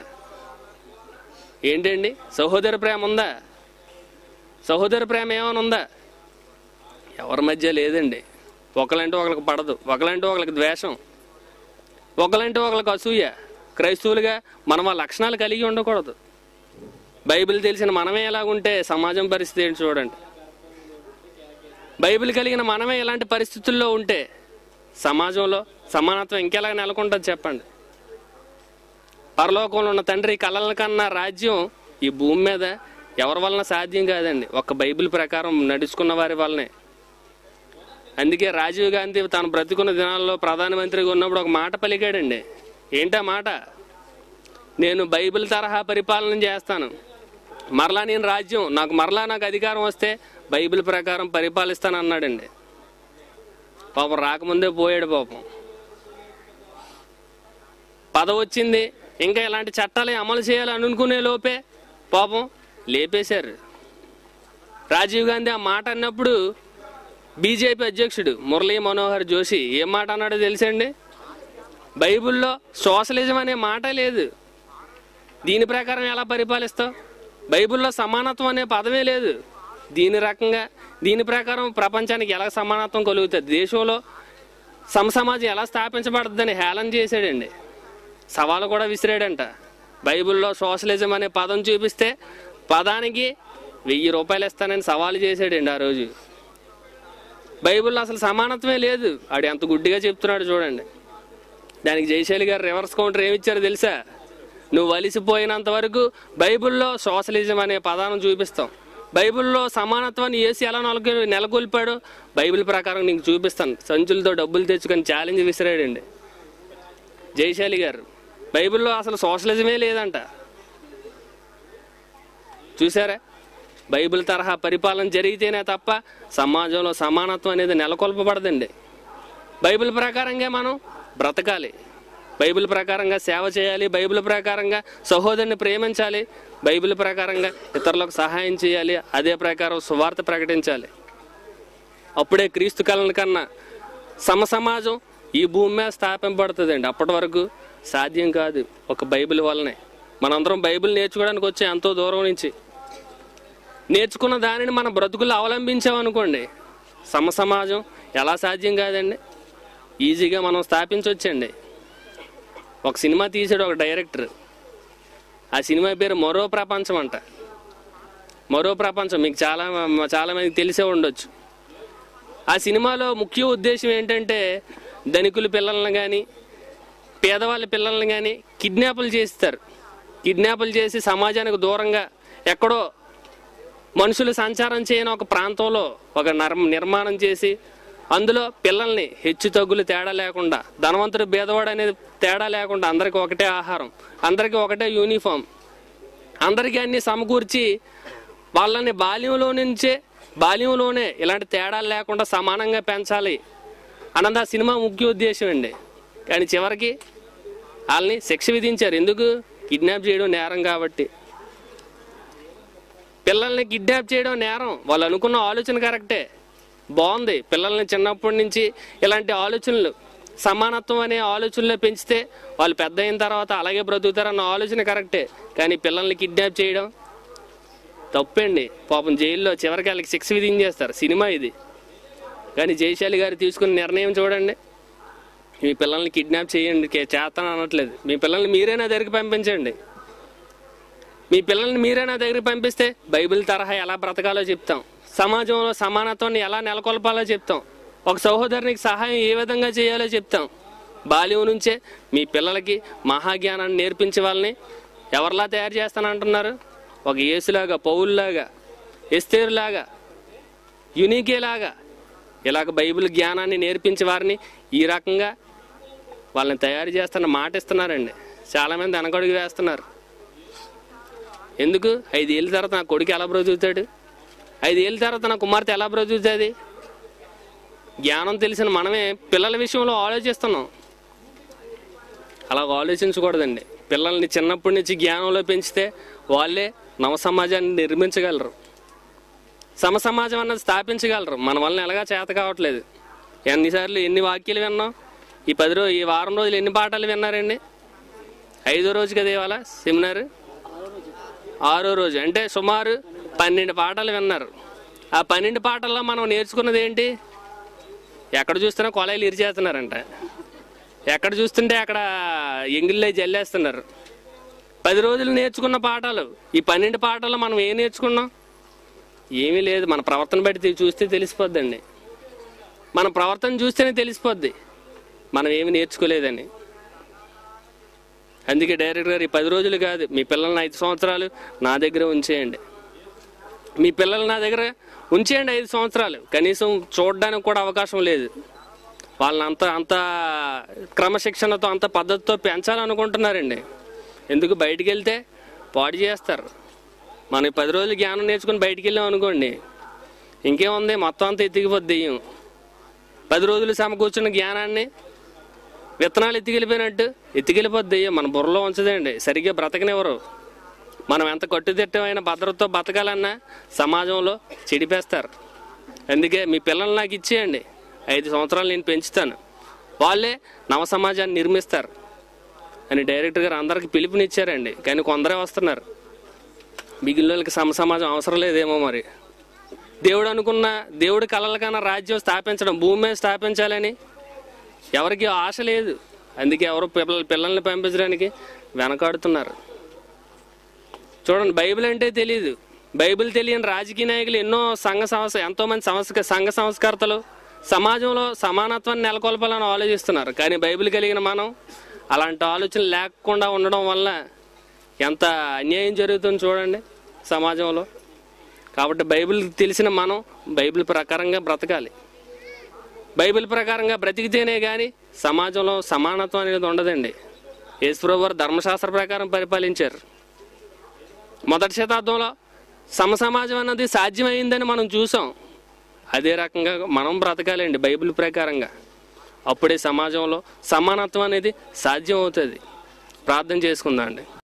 ఏంటండి, సహోదర ప్రేమ ఉందా? సహోదర ప్రేమ ఏమైనా ఉందా? ఎవరి మధ్య లేదండి. ఒకలంటే ఒకరికి పడదు, ఒకలంటే ఒకరికి ద్వేషం, ఒకలంటే ఒకరికి అసూయ. క్రైస్తవులుగా మనం ఆ లక్షణాలు కలిగి ఉండకూడదు. బైబిల్ తెలిసిన మనమే ఎలాగుంటే సమాజం పరిస్థితి ఏంటి చూడండి. బైబిల్ కలిగిన మనమే ఇలాంటి పరిస్థితుల్లో ఉంటే సమాజంలో సమానత్వం ఇంకెలా నెలకొంటుంది చెప్పండి. పరలోకంలో ఉన్న తండ్రి కలల కన్నా రాజ్యం ఈ భూమి మీద ఎవరి వలన సాధ్యం కాదండి, ఒక్క బైబిల్ ప్రకారం నడుచుకున్న వారి వల్లనే. అందుకే రాజీవ్ గాంధీ తాను బ్రతికున్న దినాల్లో ప్రధానమంత్రిగా ఉన్నప్పుడు ఒక మాట పలికాడండి. ఏంటా మాట? నేను బైబిల్ తరహా పరిపాలన చేస్తాను, మరలా నేను రాజ్యం నాకు అధికారం వస్తే బైబిల్ ప్రకారం పరిపాలిస్తాను అన్నాడండి. పాపం రాకముందే పోయాడు. పాపం పదవి వచ్చింది, ఇంకా ఇలాంటి చట్టాలు అమలు చేయాలని అనుకునే లోపే పాపం లేపేశారు. రాజీవ్ గాంధీ ఆ మాట అన్నప్పుడు బీజేపీ అధ్యక్షుడు మురళీ మనోహర్ జోషి ఏం మాట అన్నాడో తెలుసండి? బైబిల్లో సోషలిజం అనే మాట లేదు, దీని ప్రకారం ఎలా పరిపాలిస్తావు? బైబిల్లో సమానత్వం అనే పదమే లేదు, దీని ప్రకారం ప్రపంచానికి ఎలా సమానత్వం కలుగుతుంది, దేశంలో సమసమాజం ఎలా స్థాపించబడుతుందని హేళన చేశాడండి. సవాలు కూడా విసిరాడంట. బైబిల్లో సోషలిజం అనే పదం చూపిస్తే పదానికి 1000 రూపాయలు ఇస్తానని సవాలు చేశాడండి ఆ రోజు. బైబిల్లో అసలు సమానత్వమే లేదు. ఆడు ఎంత గుడ్డిగా చెప్తున్నాడు చూడండి. దానికి జయశాలి గారు రివర్స్ కౌంటర్ ఏమిచ్చారో తెలుసా? నువ్వు వలిసిపోయినంత వరకు బైబిల్లో సోషలిజం అనే పదాన్ని చూపిస్తాం, బైబిల్లో సమానత్వాన్ని యేసు ఎలా నెలకొల్పాడో బైబిల్ ప్రకారం నీకు చూపిస్తాను, సంచులతో డబ్బులు తెచ్చుకొని ఛాలెంజ్ విసిరాడండి జయశాలి గారు. బైబిల్లో అసలు సోషలిజమే లేదంట. చూసారా? బైబిల్ తరహా పరిపాలన జరిగితేనే తప్ప సమాజంలో సమానత్వం అనేది నెలకొల్పబడదండి. బైబిల్ ప్రకారంగా మనం బ్రతకాలి, బైబిల్ ప్రకారంగా సేవ చేయాలి, బైబిల్ ప్రకారంగా సహోదరుని ప్రేమించాలి, బైబిల్ ప్రకారంగా ఇతరులకు సహాయం చేయాలి, అదే ప్రకారం సువార్త ప్రకటించాలి. అప్పుడే క్రీస్తు కాలం కన్నా సమసమాజం ఈ భూమి మీద స్థాపింపబడుతుందండి. అప్పటి వరకు సాధ్యం కాదు, ఒక బైబిల్ వల్లనే. మనందరం బైబిల్ నేర్చుకోవడానికి వచ్చే ఎంతో దూరం నుంచి నేర్చుకున్న దానిని మన బ్రతుకుల్లో అవలంబించామనుకోండి, సమసమాజం ఎలా సాధ్యం కాదండి, ఈజీగా మనం స్థాపించవచ్చండి. ఒక సినిమా తీసాడు ఒక డైరెక్టర్, ఆ సినిమా పేరు మరో ప్రపంచం అంట. మరో ప్రపంచం మీకు చాలా మందికి తెలిసే ఉండొచ్చు. ఆ సినిమాలో ముఖ్య ఉద్దేశం ఏంటంటే ధనికుల పిల్లల్ని కానీ పేదవాళ్ళ పిల్లల్ని కానీ కిడ్నాపులు చేస్తారు. కిడ్నాపులు చేసి సమాజానికి దూరంగా ఎక్కడో మనుషులు సంచారం చేయని ఒక ప్రాంతంలో ఒక నిర్మాణం చేసి అందులో పిల్లల్ని హెచ్చు తగ్గులు తేడా లేకుండా, ధనవంతుడు భేదవాడు అనేది తేడా లేకుండా అందరికీ ఒకటే ఆహారం, అందరికీ ఒకటే యూనిఫామ్, అందరికీ అన్ని సమకూర్చి వాళ్ళని బాల్యంలోనే ఇలాంటి తేడాలు లేకుండా సమానంగా పెంచాలి అన్నది ఆ సినిమా ముఖ్య ఉద్దేశం అండి. కానీ చివరికి వాళ్ళని శిక్ష విధించారు. ఎందుకు? కిడ్నాప్ చేయడం నేరం కాబట్టి. పిల్లల్ని కిడ్నాప్ చేయడం నేరం. వాళ్ళు అనుకున్న ఆలోచన కరెక్టే, బాగుంది. పిల్లల్ని చిన్నప్పటి నుంచి ఇలాంటి ఆలోచనలు, సమానత్వం అనే ఆలోచనలో పెంచితే వాళ్ళు పెద్ద అయిన తర్వాత అలాగే బ్రతుకుతారన్న ఆలోచన కరెక్టే. కానీ పిల్లల్ని కిడ్నాప్ చేయడం తప్పండి. పాపం జైల్లో చివరికి వాళ్ళకి శిక్ష విధించేస్తారు. సినిమా ఇది. కానీ జయశాలి గారు తీసుకున్న నిర్ణయం చూడండి, మీ పిల్లల్ని కిడ్నాప్ చేయండి, చేస్తాను అనట్లేదు. మీ పిల్లల్ని మీరే నా దగ్గరికి పంపించండి. మీ పిల్లల్ని మీరే నా దగ్గరికి పంపిస్తే బైబిల్ తరహా ఎలా బ్రతకాలో చెప్తాం, సమాజంలో సమానత్వాన్ని ఎలా నెలకొల్పాలో చెప్తాం, ఒక సహోదరునికి సహాయం ఏ విధంగా చేయాలో చెప్తాం. బాల్యం నుంచే మీ పిల్లలకి మహాజ్ఞానాన్ని నేర్పించే వాళ్ళని ఎవరిలా తయారు చేస్తానంటున్నారు? ఒక యేసులాగా, పౌలులాగా, ఎస్తేరులాగా, యునీకేలాగా ఇలాగ బైబిల్ జ్ఞానాన్ని నేర్పించే వారిని ఈ రకంగా వాళ్ళని తయారు చేస్తున్న మాట ఇస్తున్నారండి. చాలామంది వెనకడుగు వేస్తున్నారు. ఎందుకు? 5 ఏళ్ళ తర్వాత నా కొడుకు ఎలా బ్రతుకుతాడు, 5 ఏళ్ళ తర్వాత నా కుమార్తె ఎలా బ్రతుకుతుంది? జ్ఞానం తెలిసిన మనమే పిల్లల విషయంలో ఆలోచిస్తున్నాం. అలా ఆలోచించకూడదండి. పిల్లల్ని చిన్నప్పటి నుంచి జ్ఞానంలో పెంచితే వాళ్ళే నవ సమాజాన్ని నిర్మించగలరు, సమసమాజం అన్నది స్థాపించగలరు. మన వలన ఎలాగా చేత కావట్లేదు. ఎన్నిసార్లు ఎన్ని వాక్యాలు విన్నాం? ఈ వారం రోజులు ఎన్ని పాఠాలు విన్నారండి? 5వ రోజు కదా ఇవాళ సెమినార్, 6వ రోజు అంటే సుమారు 12 పాఠాలు విన్నారు. ఆ 12 పాఠాల్లో మనం నేర్చుకున్నది ఏంటి? ఎక్కడ చూస్తున్నా కొలాయిలు ఇరిచేస్తున్నారంట, ఎక్కడ చూస్తుంటే అక్కడ ఎంగిల్లే జల్లేస్తున్నారు. 10 రోజులు నేర్చుకున్న పాఠాలు, ఈ 12 పాఠాల్లో మనం ఏం నేర్చుకున్నాం? ఏమీ లేదు. మన ప్రవర్తన బట్టి చూస్తే తెలిసిపోద్దండి. మన ప్రవర్తన చూస్తేనే తెలిసిపోద్ది మనం ఏమి నేర్చుకోలేదని. అందుకే డైరెక్టర్ గారు ఈ 10 రోజులు కాదు, మీ పిల్లల్ని 5 సంవత్సరాలు నా దగ్గర ఉంచేయండి. మీ పిల్లలు నా దగ్గర ఉంచేయండి 5 సంవత్సరాలు. కనీసం చూడడానికి కూడా అవకాశం లేదు. వాళ్ళని అంత క్రమశిక్షణతో అంత పద్ధతితో పెంచాలనుకుంటున్నారండి. ఎందుకు? బయటికి వెళ్తే పాడు చేస్తారు. మనం 10 రోజులు జ్ఞానం నేర్చుకుని బయటికి వెళ్ళాం అనుకోండి, ఇంకేముంది, మొత్తం అంతా ఎత్తికిపోద్ది. 10 రోజులు సమకూర్చున్న జ్ఞానాన్ని విత్తనాలు ఎత్తికెళ్ళిపోయినట్టు ఎత్తికెళ్ళిపోద్ది. మన బుర్రలో ఉంచదండి, సరిగ్గా బ్రతకనివ్వరు. మనం ఎంత కట్టుదిట్టమైన భద్రతతో బతకాలన్నా సమాజంలో చెడిపేస్తారు. అందుకే మీ పిల్లలు నాకు ఇచ్చేయండి, 5 సంవత్సరాలు నేను పెంచుతాను, వాళ్ళే నవ సమాజాన్ని నిర్మిస్తారు అని డైరెక్టర్ గారు అందరికి పిలుపునిచ్చారండి. కానీ కొందరే వస్తున్నారు, మిగిలిన వాళ్ళకి సమాజం అవసరం లేదేమో. మరి దేవుడి కలల కన్నా రాజ్యం స్థాపించడం, భూమి మీద స్థాపించాలని ఎవరికి ఆశ లేదు. అందుకే ఎవరు పిల్లల్ని పంపించడానికి వెనకాడుతున్నారు. చూడండి, బైబిల్ అంటే తెలియదు. బైబిల్ తెలియని రాజకీయ నాయకులు ఎంతోమంది సంఘ సంస్కర్తలు సమాజంలో సమానత్వాన్ని నెలకొల్పాలని ఆలోచిస్తున్నారు. కానీ బైబిల్ కలిగిన మనం అలాంటి ఆలోచన లేకుండా ఉండడం వల్ల ఎంత అన్యాయం జరుగుతుందో చూడండి సమాజంలో. కాబట్టి బైబిల్ తెలిసిన మనం బైబిల్ ప్రకారంగా బ్రతకాలి. బైబిల్ ప్రకారంగా బ్రతికితేనే కానీ సమాజంలో సమానత్వం అనేది ఉండదండి. యేసుప్రభువు వారు ధర్మశాస్త్ర ప్రకారం పరిపాలించారు. మొదటి శతాబ్దంలో సమసమాజం అన్నది సాధ్యమైందని మనం చూసాం. అదే రకంగా మనం బ్రతకాలండి బైబిల్ ప్రకారంగా. అప్పుడే సమాజంలో సమానత్వం అనేది సాధ్యం అవుతుంది. ప్రార్థన చేసుకుందాం అండి.